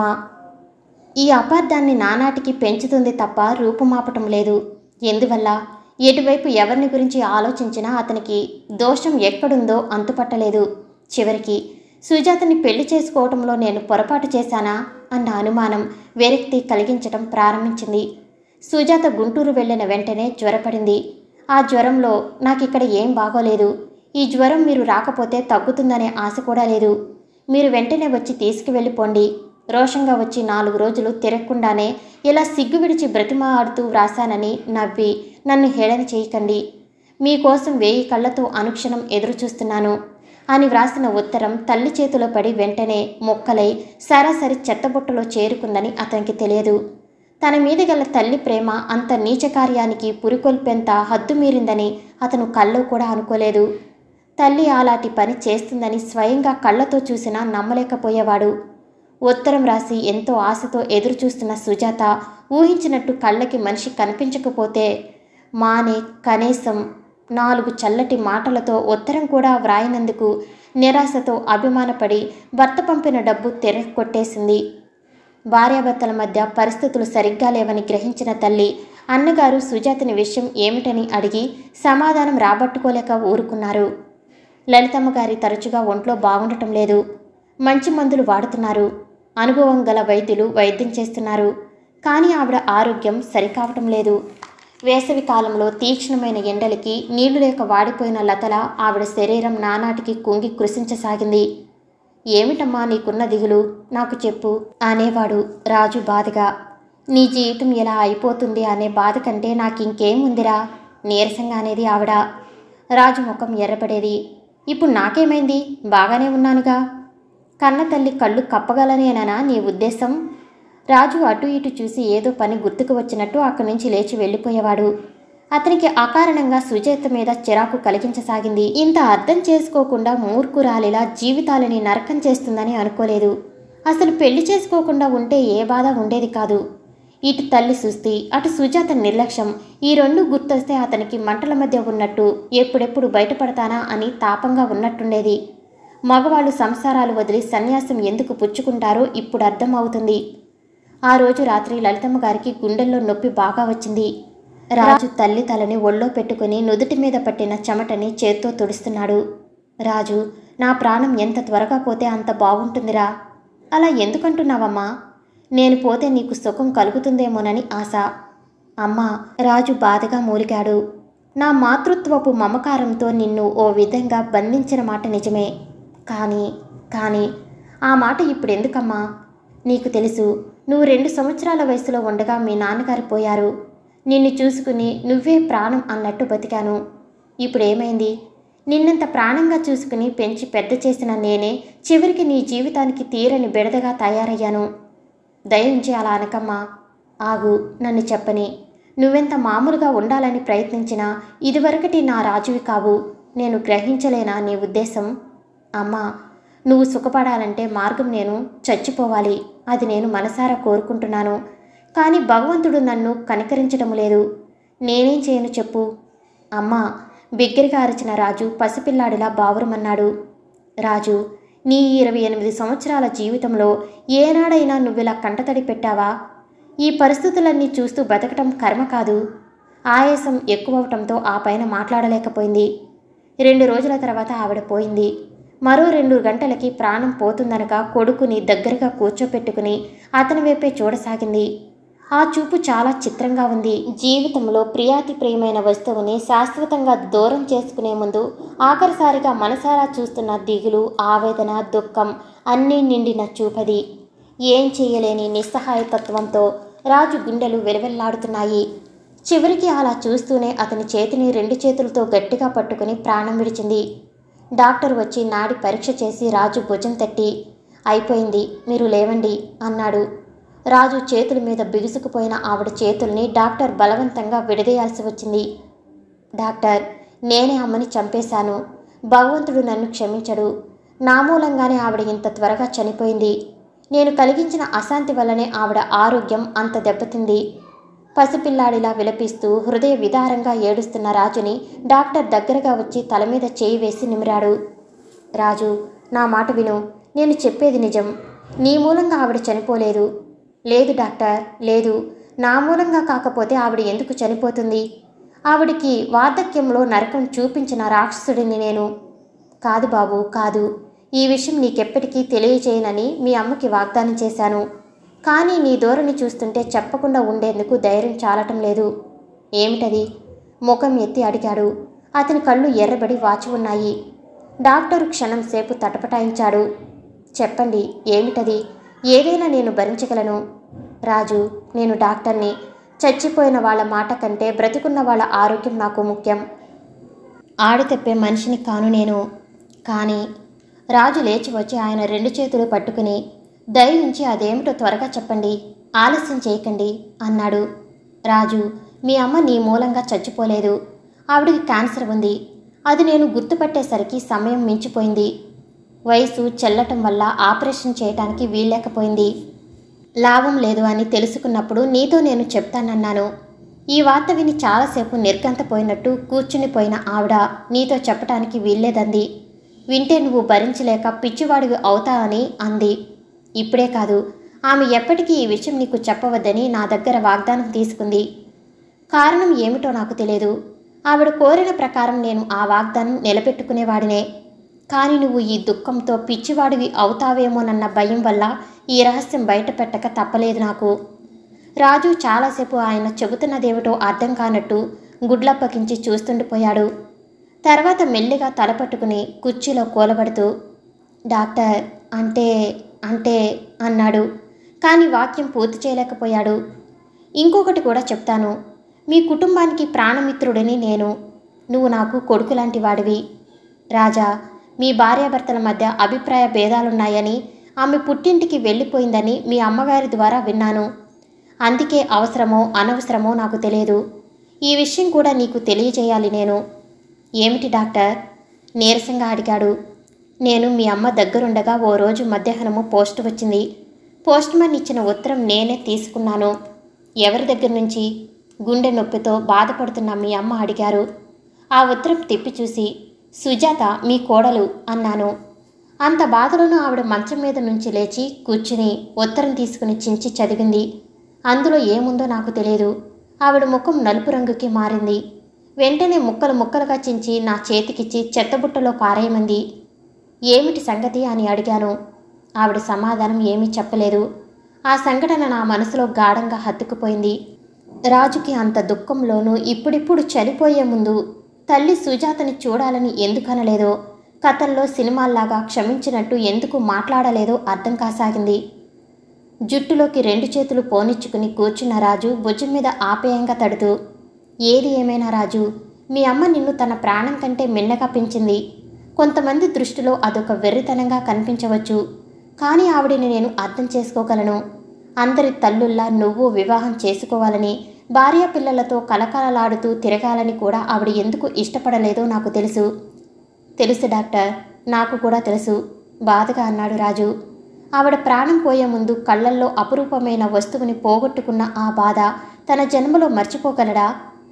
ఈ అపార్థాన్ని నానాటికి పెంచుతుంది తప్ప రూపుమాపటం లేదు. ఎందువల్ల? ఎటువైపు ఎవరిని గురించి ఆలోచించినా అతనికి దోషం ఎక్కడుందో అంతుపట్టలేదు. చివరికి సుజాతని పెళ్లి చేసుకోవటంలో నేను పొరపాటు చేశానా అన్న అనుమానం విరక్తి కలిగించటం ప్రారంభించింది. సుజాత గుంటూరు వెళ్ళిన వెంటనే జ్వరపడింది. ఆ జ్వరంలో నాకిక్కడ ఏం బాగోలేదు. ఈ జ్వరం మీరు రాకపోతే తగ్గుతుందనే ఆశ కూడా లేదు. మీరు వెంటనే వచ్చి తీసుకువెళ్ళిపోండి. రోషంగా వచ్చి నాలుగు రోజులు తిరగకుండానే ఇలా సిగ్గు విడిచి బ్రతిమాడుతూ వ్రాసానని నవ్వి నన్ను హేళన చేయకండి. మీకోసం వేయి కళ్ళతో అనుక్షణం ఎదురు చూస్తున్నాను అని వ్రాసిన ఉత్తరం తల్లి చేతిలో పడి వెంటనే మొక్కలై సరాసరి చెత్తబుట్టలో చేరుకుందని అతనికి తెలియదు. తన మీద గల తల్లి ప్రేమ అంత నీచకార్యానికి పురికొల్పేంత హద్దుమీరిందని అతను కల్లో కూడా అనుకోలేదు. తల్లి అలాంటి పని చేస్తుందని స్వయంగా కళ్ళతో చూసినా నమ్మలేకపోయేవాడు. ఉత్తరం రాసి ఎంతో ఆశతో ఎదురుచూస్తున్న సుజాత ఊహించినట్టు కళ్ళకి మనిషి కనిపించకపోతే మానే కనీసం నాలుగు చల్లటి మాటలతో ఉత్తరం కూడా వ్రాయినందుకు నిరాశతో అభిమానపడి భర్త పంపిన డబ్బు తిరిగి కొట్టేసింది. భార్యాభర్తల మధ్య పరిస్థితులు సరిగ్గా లేవని గ్రహించిన తల్లి అన్నగారు సుజాతని విషయం ఏమిటని అడిగి సమాధానం రాబట్టుకోలేక ఊరుకున్నారు. లలితమ్మ గారి తరచుగా ఒంట్లో బాగుండటం లేదు. మంచి మందులు వాడుతున్నారు. అనుభవం గల వైద్యులు వైద్యం చేస్తున్నారు. కానీ ఆవిడ ఆరోగ్యం సరికావటం లేదు. వేసవి కాలంలో తీక్ష్ణమైన ఎండలకి నీళ్లు లేక వాడిపోయిన లతల ఆవిడ శరీరం నానాటికి కుంగి కృషించసాగింది. ఏమిటమ్మా నీకున్న దిగులు, నాకు చెప్పు అనేవాడు రాజు బాధగా. నీ జీవితం ఎలా అయిపోతుంది అనే బాధ కంటే నాకింకేముందిరా నీరసంగా అనేది ఆవిడ. రాజు ముఖం ఎర్రపడేది. ఇప్పుడు నాకేమైంది, బాగానే ఉన్నానుగా. కన్న తల్లి కళ్ళు కప్పగలనేనా నీ ఉద్దేశం? రాజు అటు ఇటు చూసి ఏదో పని గుర్తుకు వచ్చినట్టు అక్కడి నుంచి లేచి వెళ్ళిపోయేవాడు. అతనికి అకారణంగా సుజాత మీద చిరాకు కలిగించసాగింది. ఇంత అర్థం చేసుకోకుండా మూర్ఖురాలిలా జీవితాలని నరకం చేస్తుందని అనుకోలేదు. అసలు పెళ్లి చేసుకోకుండా ఉంటే ఏ బాధ ఉండేది కాదు. ఇటు తల్లి సుస్థి, అటు సుజాత నిర్లక్ష్యం, ఈ రెండు గుర్తొస్తే అతనికి మంటల మధ్య ఉన్నట్టు ఎప్పుడెప్పుడు బయటపడతానా అని తాపంగా ఉన్నట్టుండేది. మగవాళ్ళు సంసారాలు వదిలి సన్యాసం ఎందుకు పుచ్చుకుంటారో ఇప్పుడు అర్థం అవుతుంది. ఆ రోజు రాత్రి లలితమ్మ గారికి గుండెల్లో నొప్పి బాగా వచ్చింది. రాజు తల్లి తలని ఒళ్ళో పెట్టుకుని నుదుటి మీద పట్టిన చెమటని చేత్తో తుడుస్తున్నాడు. రాజు, నా ప్రాణం ఎంత త్వరగా పోతే అంత బాగుంటుందిరా. అలా ఎందుకంటున్నావమ్మా? నేను పోతే నీకు సుఖం కలుగుతుందేమోనని ఆశ. అమ్మా, రాజు బాధగా మూలిగాడు. నా మాతృత్వపు మమకారంతో నిన్ను ఓ విధంగా బంధించిన మాట నిజమే. కానీ కానీ ఆ మాట ఇప్పుడెందుకమ్మా? నీకు తెలుసు, నువ్వు రెండు సంవత్సరాల వయసులో ఉండగా మీ నాన్నగారు పోయారు. నిన్ను చూసుకుని నువ్వే ప్రాణం అన్నట్టు బతికాను. ఇప్పుడేమైంది? నిన్నంత ప్రాణంగా చూసుకుని పెంచి పెద్ద చేసిన నేనే చివరికి నీ జీవితానికి తీరని బెడదగా తయారయ్యాను. దయించి అలా అనకమ్మా. ఆగు, నన్ను చెప్పని. నువ్వెంత మామూలుగా ఉండాలని ప్రయత్నించినా ఇదివరకటి నా రాజువి కావు. నేను గ్రహించలేనా నీ ఉద్దేశం? అమ్మా, నువ్వు సుఖపడాలంటే మార్గం నేను చచ్చిపోవాలి. అది నేను మనసారా కోరుకుంటున్నాను. కానీ భగవంతుడు నన్ను కనికరించడం లేదు. నేనేం చేయను చెప్పు? అమ్మా, బిగ్గరగా అరిచిన రాజు పసిపిల్లాడిలా బావురమన్నాడు. రాజు, నీ ఇరవై ఎనిమిది సంవత్సరాల జీవితంలో ఏనాడైనా నువ్విలా కంటతడి పెట్టావా? ఈ పరిస్థితులన్నీ చూస్తూ బతకటం కర్మ కాదు. ఆయాసం ఎక్కువవటంతో ఆ పైన మాట్లాడలేకపోయింది. రెండు రోజుల తర్వాత ఆవిడ పోయింది. మరో రెండు గంటలకి ప్రాణం పోతుందనగా కొడుకుని దగ్గరగా కూర్చోపెట్టుకుని అతని వైపే చూడసాగింది. ఆ చూపు చాలా చిత్రంగా ఉంది. జీవితంలో ప్రియాతి ప్రియమైన వస్తువుని శాశ్వతంగా దూరం చేసుకునే ముందు ఆఖరిసారిగా మనసారా చూస్తున్న దిగులు, ఆవేదన, దుఃఖం అన్నీ నిండిన చూపది. ఏం చేయలేని నిస్సహాయతత్వంతో రాజు గుండెలు వెలవెల్లాడుతున్నాయి. చివరికి అలా చూస్తూనే అతని చేతిని రెండు చేతులతో గట్టిగా పట్టుకుని ప్రాణం విడిచింది. డాక్టర్ వచ్చి నాడి పరీక్ష చేసి రాజు భుజం తట్టి, అయిపోయింది, మీరు లేవండి అన్నాడు. రాజు చేతుల మీద బిగుసుకుపోయిన ఆవిడ చేతుల్ని డాక్టర్ బలవంతంగా విడదీయాల్సి వచ్చింది. డాక్టర్, నేనే అమ్మని చంపేశాను. భగవంతుడు నన్ను క్షమించడు. నా మూలంగానే ఆవిడ ఇంత త్వరగా చనిపోయింది. నేను కలిగించిన అశాంతి వల్లనే ఆవిడ ఆరోగ్యం అంత దెబ్బతింది. పసిపిల్లాడిలా విలపిస్తూ హృదయ విదారంగా ఏడుస్తున్న రాజుని డాక్టర్ దగ్గరగా వచ్చి తల మీద చేయి వేసి నిమిరాడు. రాజు, నా మాట విను. నేను చెప్పేది నిజం. నీ మూలంగా ఆవిడ చనిపోలేదు. లేదు డాక్టర్, లేదు. నా మూలంగా కాకపోతే ఆవిడ ఎందుకు చనిపోతుంది? ఆవిడికి వార్ధక్యంలో నరకం చూపించిన రాక్షసుడిని నేను. కాదు బాబు, కాదు. ఈ విషయం నీకెప్పటికీ తెలియచేయనని మీ అమ్మకి వాగ్దానం చేశాను. కానీ నీ ధోరణి చూస్తుంటే చెప్పకుండా ఉండేందుకు ధైర్యం చాలటం లేదు. ఏమిటది? ముఖం ఎత్తి అడిగాడు. అతని కళ్ళు ఎర్రబడి వాచి ఉన్నాయి. డాక్టరు క్షణం సేపు తటపటాయించాడు. చెప్పండి, ఏమిటది? ఏదైనా నేను భరించగలను. రాజు, నేను డాక్టర్ని. చచ్చిపోయిన వాళ్ళ మాట కంటే బ్రతికున్న వాళ్ళ ఆరోగ్యం నాకు ముఖ్యం. ఆడితెప్పే మనిషిని కాను నేను. కానీ రాజు లేచి వచ్చి ఆయన రెండు చేతులు పట్టుకుని, దయించి అదేమిటో త్వరగా చెప్పండి, ఆలస్యం చేయకండి అన్నాడు. రాజు, మీ అమ్మ నీ మూలంగా చచ్చిపోలేదు. ఆవిడికి క్యాన్సర్ ఉంది. అది నేను గుర్తుపట్టేసరికి సమయం మించిపోయింది. వయసు చెల్లటం వల్ల ఆపరేషన్ చేయటానికి వీల్లేకపోయింది. లాభం లేదు అని తెలుసుకున్నప్పుడు నీతో నేను చెప్తానన్నాను. ఈ వార్త విని చాలాసేపు నిర్గంతపోయినట్టు కూర్చునిపోయిన ఆవిడ నీతో చెప్పటానికి వీల్లేదంది. వింటే నువ్వు భరించలేక పిచ్చివాడివి అవుతావని అంది. ఇప్పుడే కాదు, ఆమె ఎప్పటికీ ఈ విషయం నీకు చెప్పవద్దని నా దగ్గర వాగ్దానం తీసుకుంది. కారణం ఏమిటో నాకు తెలియదు. ఆవిడ కోరిన ప్రకారం నేను ఆ వాగ్దానం నిలబెట్టుకునేవాడినే. కానీ నువ్వు ఈ దుఃఖంతో పిచ్చివాడివి అవుతావేమోనన్న భయం వల్ల ఈ రహస్యం బయట పెట్టక తప్పలేదు నాకు. రాజు చాలాసేపు ఆయన చెబుతున్నదేమిటో అర్థం కానట్టు గుడ్లప్పకించి చూస్తుండిపోయాడు. తర్వాత మెల్లిగా తలపట్టుకుని కుర్చీలో కూలబడుతూ, డాక్టర్, అంటే అంటే అన్నాడు. కానీ వాక్యం పూర్తి చేయలేకపోయాడు. ఇంకొకటి కూడా చెప్తాను. మీ కుటుంబానికి ప్రాణమిత్రుడిని నేను. నువ్వు నాకు కొడుకు లాంటి వాడివి. రాజా, మీ భార్యాభర్తల మధ్య అభిప్రాయ భేదాలున్నాయని, ఆమె పుట్టింటికి వెళ్ళిపోయిందని మీ అమ్మగారి ద్వారా విన్నాను. అందుకే అవసరమో అనవసరమో నాకు తెలియదు. ఈ విషయం కూడా నీకు తెలియజేయాలి నేను. ఏమిటి డాక్టర్? నీరసంగా అడిగాడు. నేను మీ అమ్మ దగ్గరుండగా ఓ రోజు మధ్యాహ్నము పోస్ట్ వచ్చింది. పోస్ట్ మ్యాన్ ఇచ్చిన ఉత్తరం నేనే తీసుకున్నాను. ఎవరి దగ్గర నుంచి? గుండె నొప్పితో బాధపడుతున్న మీ అమ్మ అడిగారు. ఆ ఉత్తరం తిప్పి చూసి, సుజాత మీ కోడలు అన్నాను. అంత బాధలోనూ ఆవిడ మంచం మీద నుంచి లేచి కూర్చుని ఉత్తరం తీసుకుని చించి చదివింది. అందులో ఏముందో నాకు తెలియదు. ఆవిడ ముఖం నలుపు రంగుకి మారింది. వెంటనే ముక్కలు ముక్కలుగా చించి నా చేతికిచ్చి చెత్తబుట్టలో పారేయమంది. ఏమిటి సంగతి అని అడిగాను. ఆవిడ సమాధానం ఏమీ చెప్పలేదు. ఆ సంఘటన నా మనసులో గాఢంగా హత్తుకుపోయింది. రాజుకి అంత దుఃఖంలోనూ ఇప్పుడిప్పుడు చనిపోయే ముందు తల్లి సుజాతని చూడాలని ఎందుకనలేదో, కథల్లో సినిమాల్లాగా క్షమించినట్టు ఎందుకు మాట్లాడలేదో అర్థం కాసాగింది. జుట్టులోకి రెండు చేతులు పోనిచ్చుకుని కూర్చున్న రాజు భుజం మీద ఆప్యాయంగా తడుతూ, ఏది ఏమైనా రాజు, మీ అమ్మ నిన్ను తన ప్రాణం కంటే మిన్నగా పెంచింది. కొంతమంది దృష్టిలో అదొక వెర్రితనంగా కనిపించవచ్చు. కానీ ఆవిడని నేను అర్థం చేసుకోగలను. అందరి తల్లుల్లా నువ్వు వివాహం చేసుకోవాలని, భార్య పిల్లలతో కలకలలాడుతూ తిరగాలని కూడా ఆవిడ ఎందుకు ఇష్టపడలేదో నాకు తెలుసు. తెలుసు డాక్టర్, నాకు కూడా తెలుసు, బాధగా అన్నాడు రాజు. ఆవిడ ప్రాణం పోయే ముందు కళ్ళల్లో అపురూపమైన వస్తువుని పోగొట్టుకున్న ఆ బాధ తన జన్మలో మర్చిపోగలడా?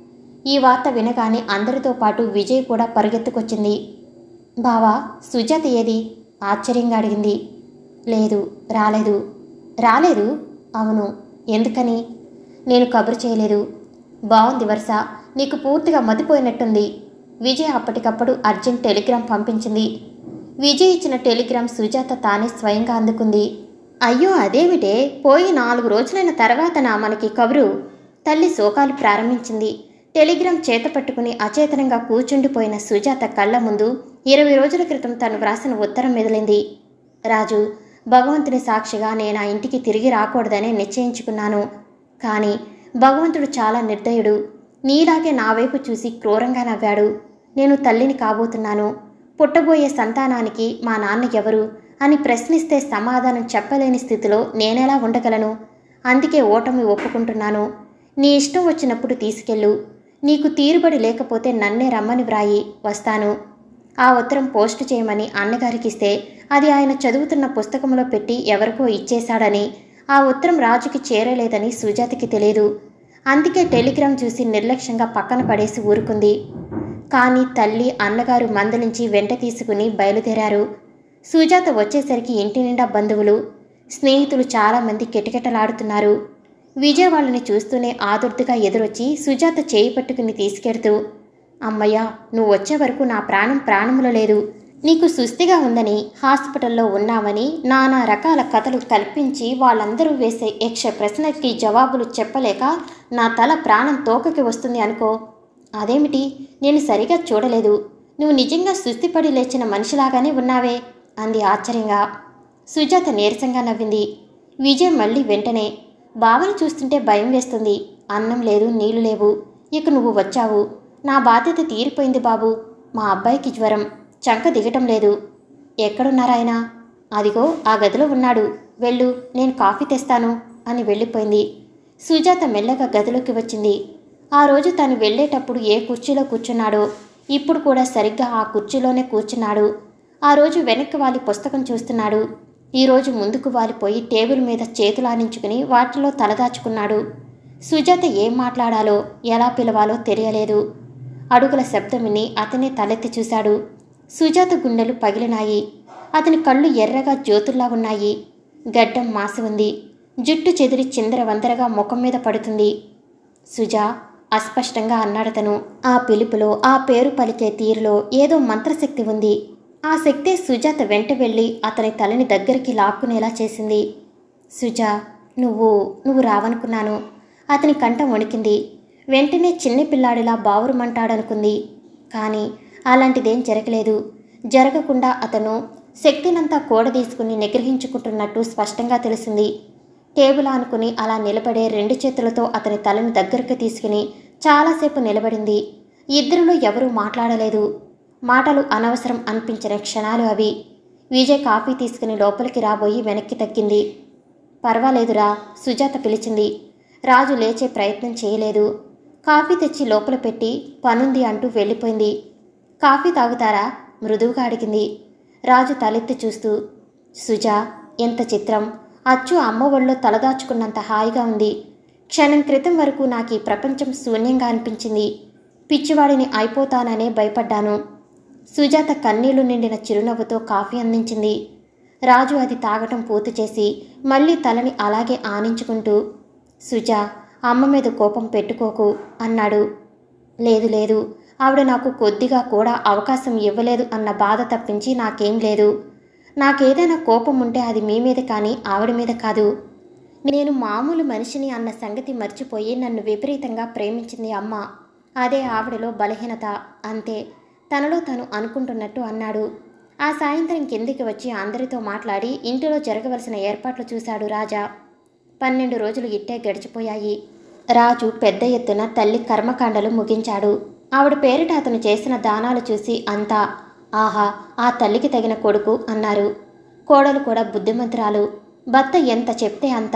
ఈ వార్త వినగానే అందరితో పాటు విజయ్ కూడా పరుగెత్తుకొచ్చింది. బావా, సుజాత ఏది? ఆశ్చర్యంగా అడిగింది. లేదు, రాలేదు. రాలేదు? అవును. ఎందుకని? నేను కబురు చేయలేదు. బాగుంది వరుస, నీకు పూర్తిగా మతిపోయినట్టుంది. విజయ్ అప్పటికప్పుడు అర్జెంట్ టెలిగ్రామ్ పంపించింది. విజయ్ ఇచ్చిన టెలిగ్రామ్ సుజాత తానే స్వయంగా అందుకుంది. అయ్యో అదేమిటే, పోయి నాలుగు రోజులైన తర్వాతనా మనకి కబురు? తల్లి శోకాలు ప్రారంభించింది. టెలిగ్రామ్ చేత పట్టుకుని అచేతనంగా కూర్చుండిపోయిన సుజాత కళ్ళ ముందు ఇరవై రోజుల క్రితం తను వ్రాసిన ఉత్తరం మెదిలింది. రాజు, భగవంతుని సాక్షిగా నేను ఆ ఇంటికి తిరిగి రాకూడదని నిశ్చయించుకున్నాను. కానీ భగవంతుడు చాలా నిర్దయుడు. నీలాగే నా వైపు చూసి క్రూరంగా నవ్వాడు. నేను తల్లిని కాబోతున్నాను. పుట్టబోయే సంతానానికి మా నాన్న ఎవరు అని ప్రశ్నిస్తే సమాధానం చెప్పలేని స్థితిలో నేనెలా ఉండగలను? అందుకే ఓటమి ఒప్పుకుంటున్నాను. నీ ఇష్టం వచ్చినప్పుడు తీసుకెళ్ళు. నీకు తీరుబడి లేకపోతే నన్నే రమ్మని వ్రాయి, వస్తాను. ఆ ఉత్తరం పోస్టు చేయమని అన్నగారికిస్తే అది ఆయన చదువుతున్న పుస్తకంలో పెట్టి ఎవరికో ఇచ్చేశాడని, ఆ ఉత్తరం రాజుకి చేరలేదని సుజాతకి తెలియదు. అందుకే టెలిగ్రామ్ చూసి నిర్లక్ష్యంగా పక్కన పడేసి ఊరుకుంది. కానీ తల్లి, అన్నగారు మందలించి వెంట తీసుకుని బయలుదేరారు. సుజాత వచ్చేసరికి ఇంటి నిండా బంధువులు, స్నేహితులు చాలామంది కిటకిటలాడుతున్నారు. విజయ్ వాళ్ళని చూస్తూనే ఆదుర్దుగా ఎదురొచ్చి సుజాత చేయి పట్టుకుని తీసుకెడుతూ, అమ్మయ్యా, నువ్వు వచ్చే వరకు నా ప్రాణం ప్రాణములో లేదు. నీకు సుస్థిగా ఉందని, హాస్పిటల్లో ఉన్నామని నానా రకాల కథలు కల్పించి వాళ్ళందరూ వేసే యక్ష ప్రశ్నకి జవాబులు చెప్పలేక నా తల ప్రాణం తోకకి వస్తుంది అనుకో. అదేమిటి, నేను సరిగా చూడలేదు. నువ్వు నిజంగా సుస్థిపడి లేచిన మనిషిలాగానే ఉన్నావే అంది ఆశ్చర్యంగా. సుజాత నీరసంగా నవ్వింది. విజయ్ మళ్ళీ వెంటనే, బావని చూస్తుంటే భయం వేస్తుంది. అన్నం లేదు, నీళ్లు లేవు. ఇక నువ్వు వచ్చావు, నా బాధ్యత తీరిపోయింది బాబు. మా అబ్బాయికి జ్వరం, చంక దిగటం లేదు. ఎక్కడున్నారాయన? అదిగో ఆ గదిలో ఉన్నాడు, వెళ్ళు, నేను కాఫీ తెస్తాను అని వెళ్ళిపోయింది. సుజాత మెల్లగా గదిలోకి వచ్చింది. ఆ రోజు తను వెళ్ళేటప్పుడు ఏ కుర్చీలో కూర్చున్నాడో ఇప్పుడు కూడా సరిగ్గా ఆ కుర్చీలోనే కూర్చున్నాడు. ఆ రోజు వెనక్కి వాలి పుస్తకం చూస్తున్నాడు. ఈరోజు ముందుకు వాలిపోయి టేబుల్ మీద చేతులానించుకుని వాటిలో తలదాచుకున్నాడు. సుజాత ఏం మాట్లాడాలో, ఎలా పిలవాలో తెలియలేదు. అడుగుల శబ్దం విని అతనే తలెత్తి చూశాడు. సుజాత గుండెలు పగిలినాయి. అతని కళ్ళు ఎర్రగా జ్యోతుల్లా ఉన్నాయి. గడ్డం మాసి ఉంది. జుట్టు చెదిరి చిందర వందరగా ముఖం మీద పడుతుంది. సుజా, అస్పష్టంగా అన్నాడతను. ఆ పిలుపులో, ఆ పేరు పలికే తీరులో ఏదో మంత్రశక్తి ఉంది. ఆ శక్తే సుజాత వెంట వెళ్ళి అతని తలని దగ్గరికి లాక్కునేలా చేసింది. సుజా, నువ్వు నువ్వు రావనుకున్నాను. అతని కంఠం వణికింది. వెంటనే చిన్న పిల్లాడిలా బావురుమంటాడనుకుంది. కానీ అలాంటిదేం జరగలేదు. జరగకుండా అతను శక్తినంతా కూడదీసుకుని నిగ్రహించుకుంటున్నట్టు స్పష్టంగా తెలిసింది. టేబుల్ ఆనుకుని అలా నిలబడే రెండు చేతులతో అతని తలని దగ్గరకు తీసుకుని చాలాసేపు నిలబడింది. ఇద్దరిలో ఎవరూ మాట్లాడలేదు. మాటలు అనవసరం అనిపించిన క్షణాలు అవి. విజయ్ కాఫీ తీసుకుని లోపలికి రాబోయి వెనక్కి తగ్గింది. పర్వాలేదురా, సుజాత పిలిచింది. రాజు లేచే ప్రయత్నం చేయలేదు. కాఫీ తెచ్చి లోపల పెట్టి పనుంది అంటూ వెళ్ళిపోయింది. కాఫీ తాగుతారా? మృదువుగా అడిగింది. రాజు తలెత్తి చూస్తూ, సుజా, ఎంత చిత్రం. అచ్చు అమ్మ ఒళ్ళో తలదాచుకున్నంత హాయిగా ఉంది. క్షణం క్రితం వరకు నాకు ఈ ప్రపంచం శూన్యంగా అనిపించింది. పిచ్చివాడిని అయిపోతాననే భయపడ్డాను. సుజాత కన్నీళ్లు నిండిన చిరునవ్వుతో కాఫీ అందించింది. రాజు అది తాగటం పూర్తి చేసి మళ్ళీ తలని అలాగే ఆనించుకుంటూ, సుజా, అమ్మ మీద కోపం పెట్టుకోకు అన్నాడు. లేదు లేదు, ఆవిడ నాకు కొద్దిగా కూడా అవకాశం ఇవ్వలేదు అన్న బాధ తప్పించి నాకేం లేదు. నాకేదైనా కోపం ఉంటే అది మీ మీద కానీ ఆవిడ మీద కాదు. నేను మామూలు మనిషిని అన్న సంగతి మర్చిపోయి నన్ను విపరీతంగా ప్రేమించింది అమ్మ. అదే ఆవిడలో బలహీనత, అంతే. తనలో తను అనుకుంటున్నట్టు అన్నాడు. ఆ సాయంత్రం కిందికి వచ్చి అందరితో మాట్లాడి ఇంటిలో జరగవలసిన ఏర్పాట్లు చూశాడు రాజా. పన్నెండు రోజులు ఇట్టే గడిచిపోయాయి. రాజు పెద్ద ఎత్తున తల్లి కర్మకాండలు ముగించాడు. ఆవిడ పేరిట అతను చేసిన దానాలు చూసి అంతా, ఆహా, ఆ తల్లికి తగిన కొడుకు అన్నారు. కోడలు కూడా బుద్ధిమంతురాలు. భర్త ఎంత చెప్తే అంత.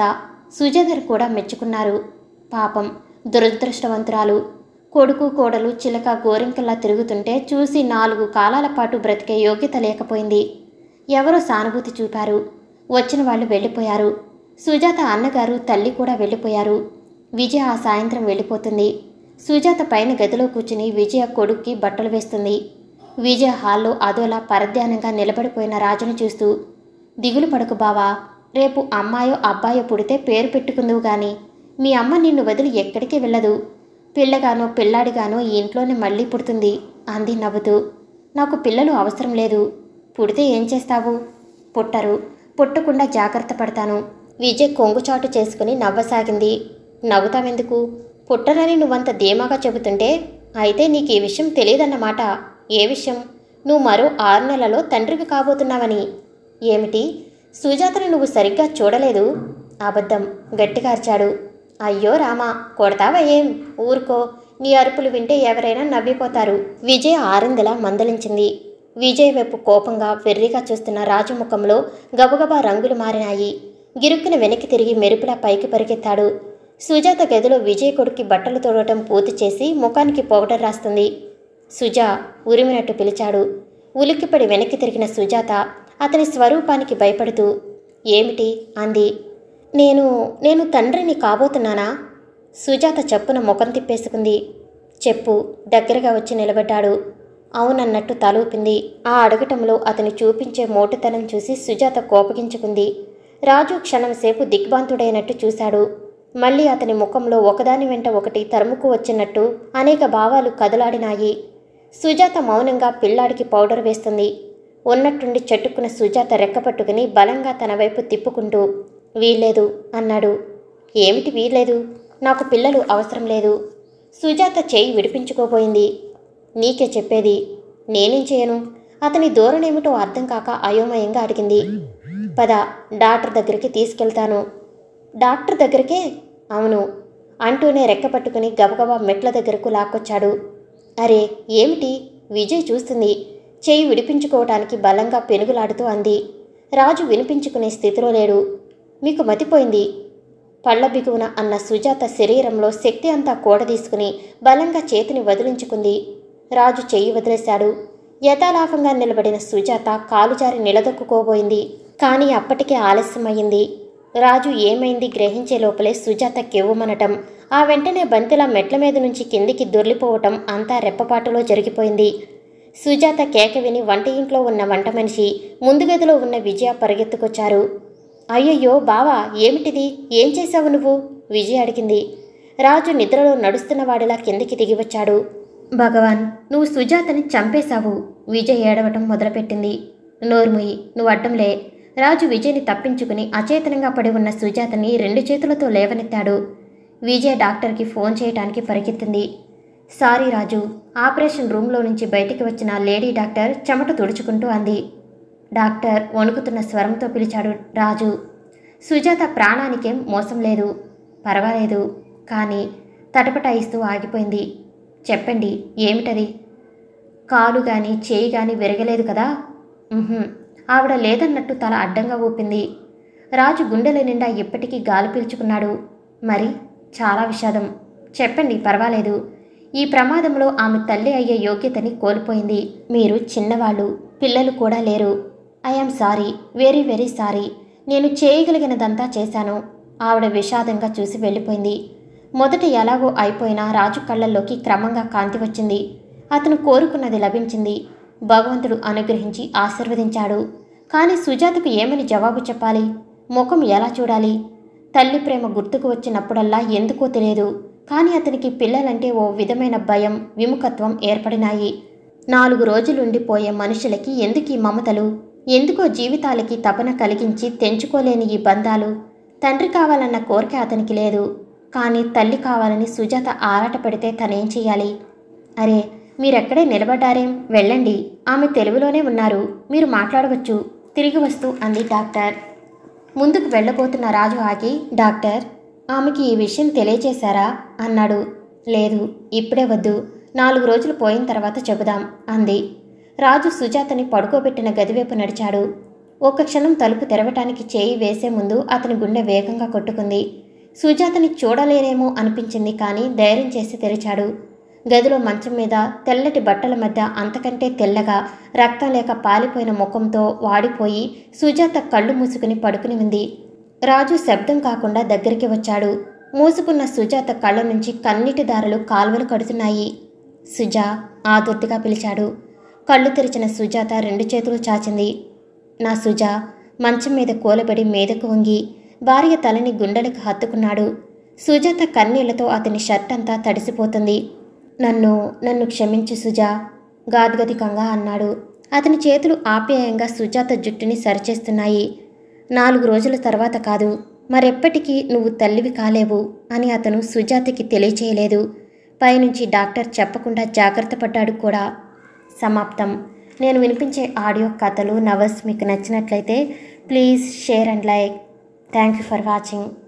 సుజాతను కూడా మెచ్చుకున్నారు. పాపం దురదృష్టవంతురాలు. కొడుకు కోడలు చిలక గోరింకల్లా తిరుగుతుంటే చూసి నాలుగు కాలాల పాటు బ్రతికే యోగ్యత లేకపోయింది. ఎవరో సానుభూతి చూపారు. వచ్చిన వాళ్ళు వెళ్ళిపోయారు. సుజాత అన్నగారు తల్లి కూడా వెళ్ళిపోయారు. విజయ ఆ సాయంత్రం వెళ్ళిపోతుంది. సుజాత పైన గదిలో కూర్చుని విజయ కొడుక్కి బట్టలు వేస్తుంది. విజయ హాల్లో అదోలా పరధ్యానంగా నిలబడిపోయిన రాజును చూస్తూ, దిగులు పడకు బావా, రేపు అమ్మాయో అబ్బాయో పుడితే పేరు పెట్టుకుందువు గాని మీ అమ్మ నిన్ను వదిలి ఎక్కడికి వెళ్ళదు. పిల్లగానో పిల్లాడిగానో ఈ ఇంట్లోనే మళ్ళీ పుడుతుంది అంది నవ్వుతూ. నాకు పిల్లలు అవసరం లేదు. పుడితే ఏం చేస్తావు? పుట్టరు. పుట్టకుండా జాగ్రత్త పడతాను. విజయ్ కొంగుచాటు చేసుకుని నవ్వసాగింది. నవ్వుతావెందుకు? పుట్టరని నువ్వంత ధీమాగా చెబుతుంటే అయితే నీకు ఈ విషయం తెలియదన్నమాట. ఏ విషయం? నువ్వు మరో ఆరు నెలలో తండ్రివి కాబోతున్నావని. ఏమిటి? సుజాతని నువ్వు సరిగ్గా చూడలేదు? అబద్ధం గట్టిగా అరిచాడు. అయ్యో రామా, కొడతావా ఏం? ఊరుకో, నీ అరుపులు వింటే ఎవరైనా నవ్విపోతారు. విజయ్ ఆరిందలా మందలించింది. విజయ్ వైపు కోపంగా వెర్రిగా చూస్తున్న రాజు ముఖంలో గబగబా రంగులు మారినాయి. గిరుక్కున వెనక్కి తిరిగి మెరుపులా పైకి పరిగెత్తాడు. సుజాత గదిలో విజయ్ కొడుక్కి బట్టలు తోడటం పూర్తి చేసి ముఖానికి పౌడర్ రాస్తుంది. సుజా ఉరిమినట్టు పిలిచాడు. ఉలిక్కిపడి వెనక్కి తిరిగిన సుజాత అతని స్వరూపానికి భయపడుతూ, ఏమిటి అంది. నేను నేను తండ్రిని కాబోతున్నానా? సుజాత చప్పున ముఖం తిప్పేసుకుంది. చెప్పు దగ్గరగా వచ్చి నిలబడ్డాడు. అవునన్నట్టు తలూపింది. ఆ అడగటంలో అతని చూపించే మోటుతనం చూసి సుజాత కోపగించుకుంది. రాజు క్షణంసేపు దిగ్భ్రాంతుడైనట్టు చూశాడు. మళ్ళీ అతని ముఖంలో ఒకదాని వెంట ఒకటి తరుముకు వచ్చినట్టు అనేక భావాలు కదలాడినాయి. సుజాత మౌనంగా పిల్లాడికి పౌడర్ వేస్తుంది. ఉన్నట్టుండి చట్టుకున్న సుజాత రెక్కపట్టుకుని బలంగా తన వైపు తిప్పుకుంటూ, వీల్లేదు అన్నాడు. ఏమిటి వీల్లేదు? నాకు పిల్లలు అవసరం లేదు. సుజాత చేయి విడిపించుకోబోయింది. నీకే చెప్పేది. నేనేం చేయను? అతని ధోరణేమిటో అర్థం కాక అయోమయంగా అడిగింది. పద, డాక్టర్ దగ్గరికి తీసుకెళ్తాను. డాక్టర్ దగ్గరికే? అవును అంటూనే రెక్కపట్టుకుని గబగబా మెట్ల దగ్గరకు లాక్కొచ్చాడు. అరే ఏమిటి? విజయ్ చూస్తుంది. చేయి విడిపించుకోవటానికి బలంగా పెనుగులాడుతూ అంది. రాజు వినిపించుకునే స్థితిలో లేడు. మీకు మతిపోయింది. పళ్ళ బిగువున అన్న సుజాత శరీరంలో శక్తి అంతా కూడదీసుకుని బలంగా చేతిని వదిలించుకుంది. రాజు చెయ్యి వదిలేశాడు. యథాలాపంగా నిలబడిన సుజాత కాలుజారి నిలదొక్కుకోబోయింది. కానీ అప్పటికే ఆలస్యమయ్యింది. రాజు ఏమైంది గ్రహించే లోపలే సుజాత కెవ్వుమనటం, ఆ వెంటనే బంతిలా మెట్ల మీద నుంచి కిందికి దొర్లిపోవటం అంతా రెప్పపాటులో జరిగిపోయింది. సుజాత కేక విని వంట ఇంట్లో ఉన్న వంట మనిషి, ముందు గదిలో ఉన్న విజయ పరిగెత్తుకొచ్చారు. అయ్యయ్యో బావా, ఏమిటిది? ఏం చేశావు నువ్వు? విజయ అడిగింది. రాజు నిద్రలో నడుస్తున్నవాడిలా కిందికి దిగివచ్చాడు. భగవాన్, నువ్వు సుజాతని చంపేశావు. విజయ్ ఏడవటం మొదలుపెట్టింది. నోర్ముయి, నువ్వు అడ్డంలే. రాజు విజయ్ని తప్పించుకుని అచేతనంగా పడి ఉన్న సుజాతని రెండు చేతులతో లేవనెత్తాడు. విజయ డాక్టర్కి ఫోన్ చేయటానికి పరిగెత్తింది. సారీ రాజు, ఆపరేషన్ రూమ్లో నుంచి బయటికి వచ్చిన లేడీ డాక్టర్ చెమట తుడుచుకుంటూ అంది. డాక్టర్ వణుకుతున్న స్వరంతో పిలిచాడు రాజు. సుజాత ప్రాణానికేం మోసం లేదు. పర్వాలేదు. కానీ తటపటాయిస్తూ ఆగిపోయింది. చెప్పండి, ఏమిటది? కాలు గాని చేయి గాని విరగలేదు కదా? ఆవిడ లేదన్నట్టు తల అడ్డంగా ఊపింది. రాజు గుండెల నిండా ఇప్పటికీ గాలి పీల్చుకున్నాడు. మరి చాలా విషాదం. చెప్పండి, పర్వాలేదు. ఈ ప్రమాదంలో ఆమె తల్లి అయ్యే యోగ్యతని కోల్పోయింది. మీరు చిన్నవాళ్ళు, పిల్లలు కూడా లేరు. I am sorry, very very sorry. నేను చేయగలిగినదంతా చేశాను. ఆవిడ విషాదంగా చూసి వెళ్ళిపోయింది. మొదట ఎలాగో అయిపోయినా రాజు కళ్ళల్లోకి క్రమంగా కాంతి వచ్చింది. అతను కోరుకున్నది లభించింది. భగవంతుడు అనుగ్రహించి ఆశీర్వదించాడు. కానీ సుజాతకు ఏమని జవాబు చెప్పాలి? ముఖం ఎలా చూడాలి? తల్లి ప్రేమ గుర్తుకు వచ్చినప్పుడల్లా ఎందుకో తెలియదు, కానీ అతనికి పిల్లలంటే ఓ విధమైన భయం, విముఖత్వం ఏర్పడినాయి. నాలుగు రోజులుండిపోయే మనుషులకి ఎందుకు ఈ మమతలు? ఎందుకో జీవితాలకి తపన కలిగించి తెంచుకోలేని ఈ బంధాలు? తండ్రి కావాలన్న కోరిక అతనికి లేదు, కానీ తల్లి కావాలని సుజాత ఆరాట పెడితే తనేం చెయ్యాలి? అరే, మీరెక్కడే నిలబడ్డారేం? వెళ్ళండి, ఆమె తెలుగులోనే ఉన్నారు, మీరు మాట్లాడవచ్చు, తిరిగి వస్తూ అంది డాక్టర్. ముందుకు వెళ్ళబోతున్న రాజు ఆగి, డాక్టర్, ఆమెకి ఈ విషయం తెలియచేశారా అన్నాడు. లేదు, ఇప్పుడే వద్దు, నాలుగు రోజులు పోయిన తర్వాత చెబుదాం అంది. రాజు సుజాతని పడుకోబెట్టిన గదివైపు నడిచాడు. ఒక్క క్షణం తలుపు తెరవటానికి చేయి వేసే ముందు అతని గుండె వేగంగా కొట్టుకుంది. సుజాతని చూడలేరేమో అనిపించింది, కానీ ధైర్యం చేసి తెరిచాడు. గదిలో మంచం మీద తెల్లటి బట్టల మధ్య అంతకంటే తెల్లగా రక్తం లేక పాలిపోయిన ముఖంతో వాడిపోయి సుజాత కళ్ళు మూసుకుని పడుకుని ఉంది. రాజు శబ్దం కాకుండా దగ్గరికి వచ్చాడు. మూసుకున్న సుజాత కళ్ళ నుంచి కన్నీటి దారులు కాల్వలు కడుతున్నాయి. సుజా ఆదుర్దిగా పిలిచాడు. కళ్ళు తెరిచిన సుజాత రెండు చేతులు చాచింది. నా సుజా. మంచం మీద కూలబడి మీదకు వంగి భార్య తలని గుండెలకు హత్తుకున్నాడు. సుజాత కన్నీళ్లతో అతని షర్ట్ అంతా తడిసిపోతుంది. నన్ను నన్ను క్షమించు సుజా, గాద్గదికంగా అన్నాడు. అతని చేతులు ఆప్యాయంగా సుజాత జుట్టుని సరిచేస్తున్నాయి. నాలుగు రోజుల తర్వాత కాదు, మరెప్పటికీ నువ్వు తల్లివి కాలేవు అని అతను సుజాతకి తెలియచేయలేదు. పైనుంచి డాక్టర్ చెప్పకుండా జాగ్రత్త పడ్డాడు కూడా. సమాప్తం. నేను వినిపించే ఆడియో కథలు, నవల్స్ మీకు నచ్చినట్లయితే please share and like. Thank you for watching.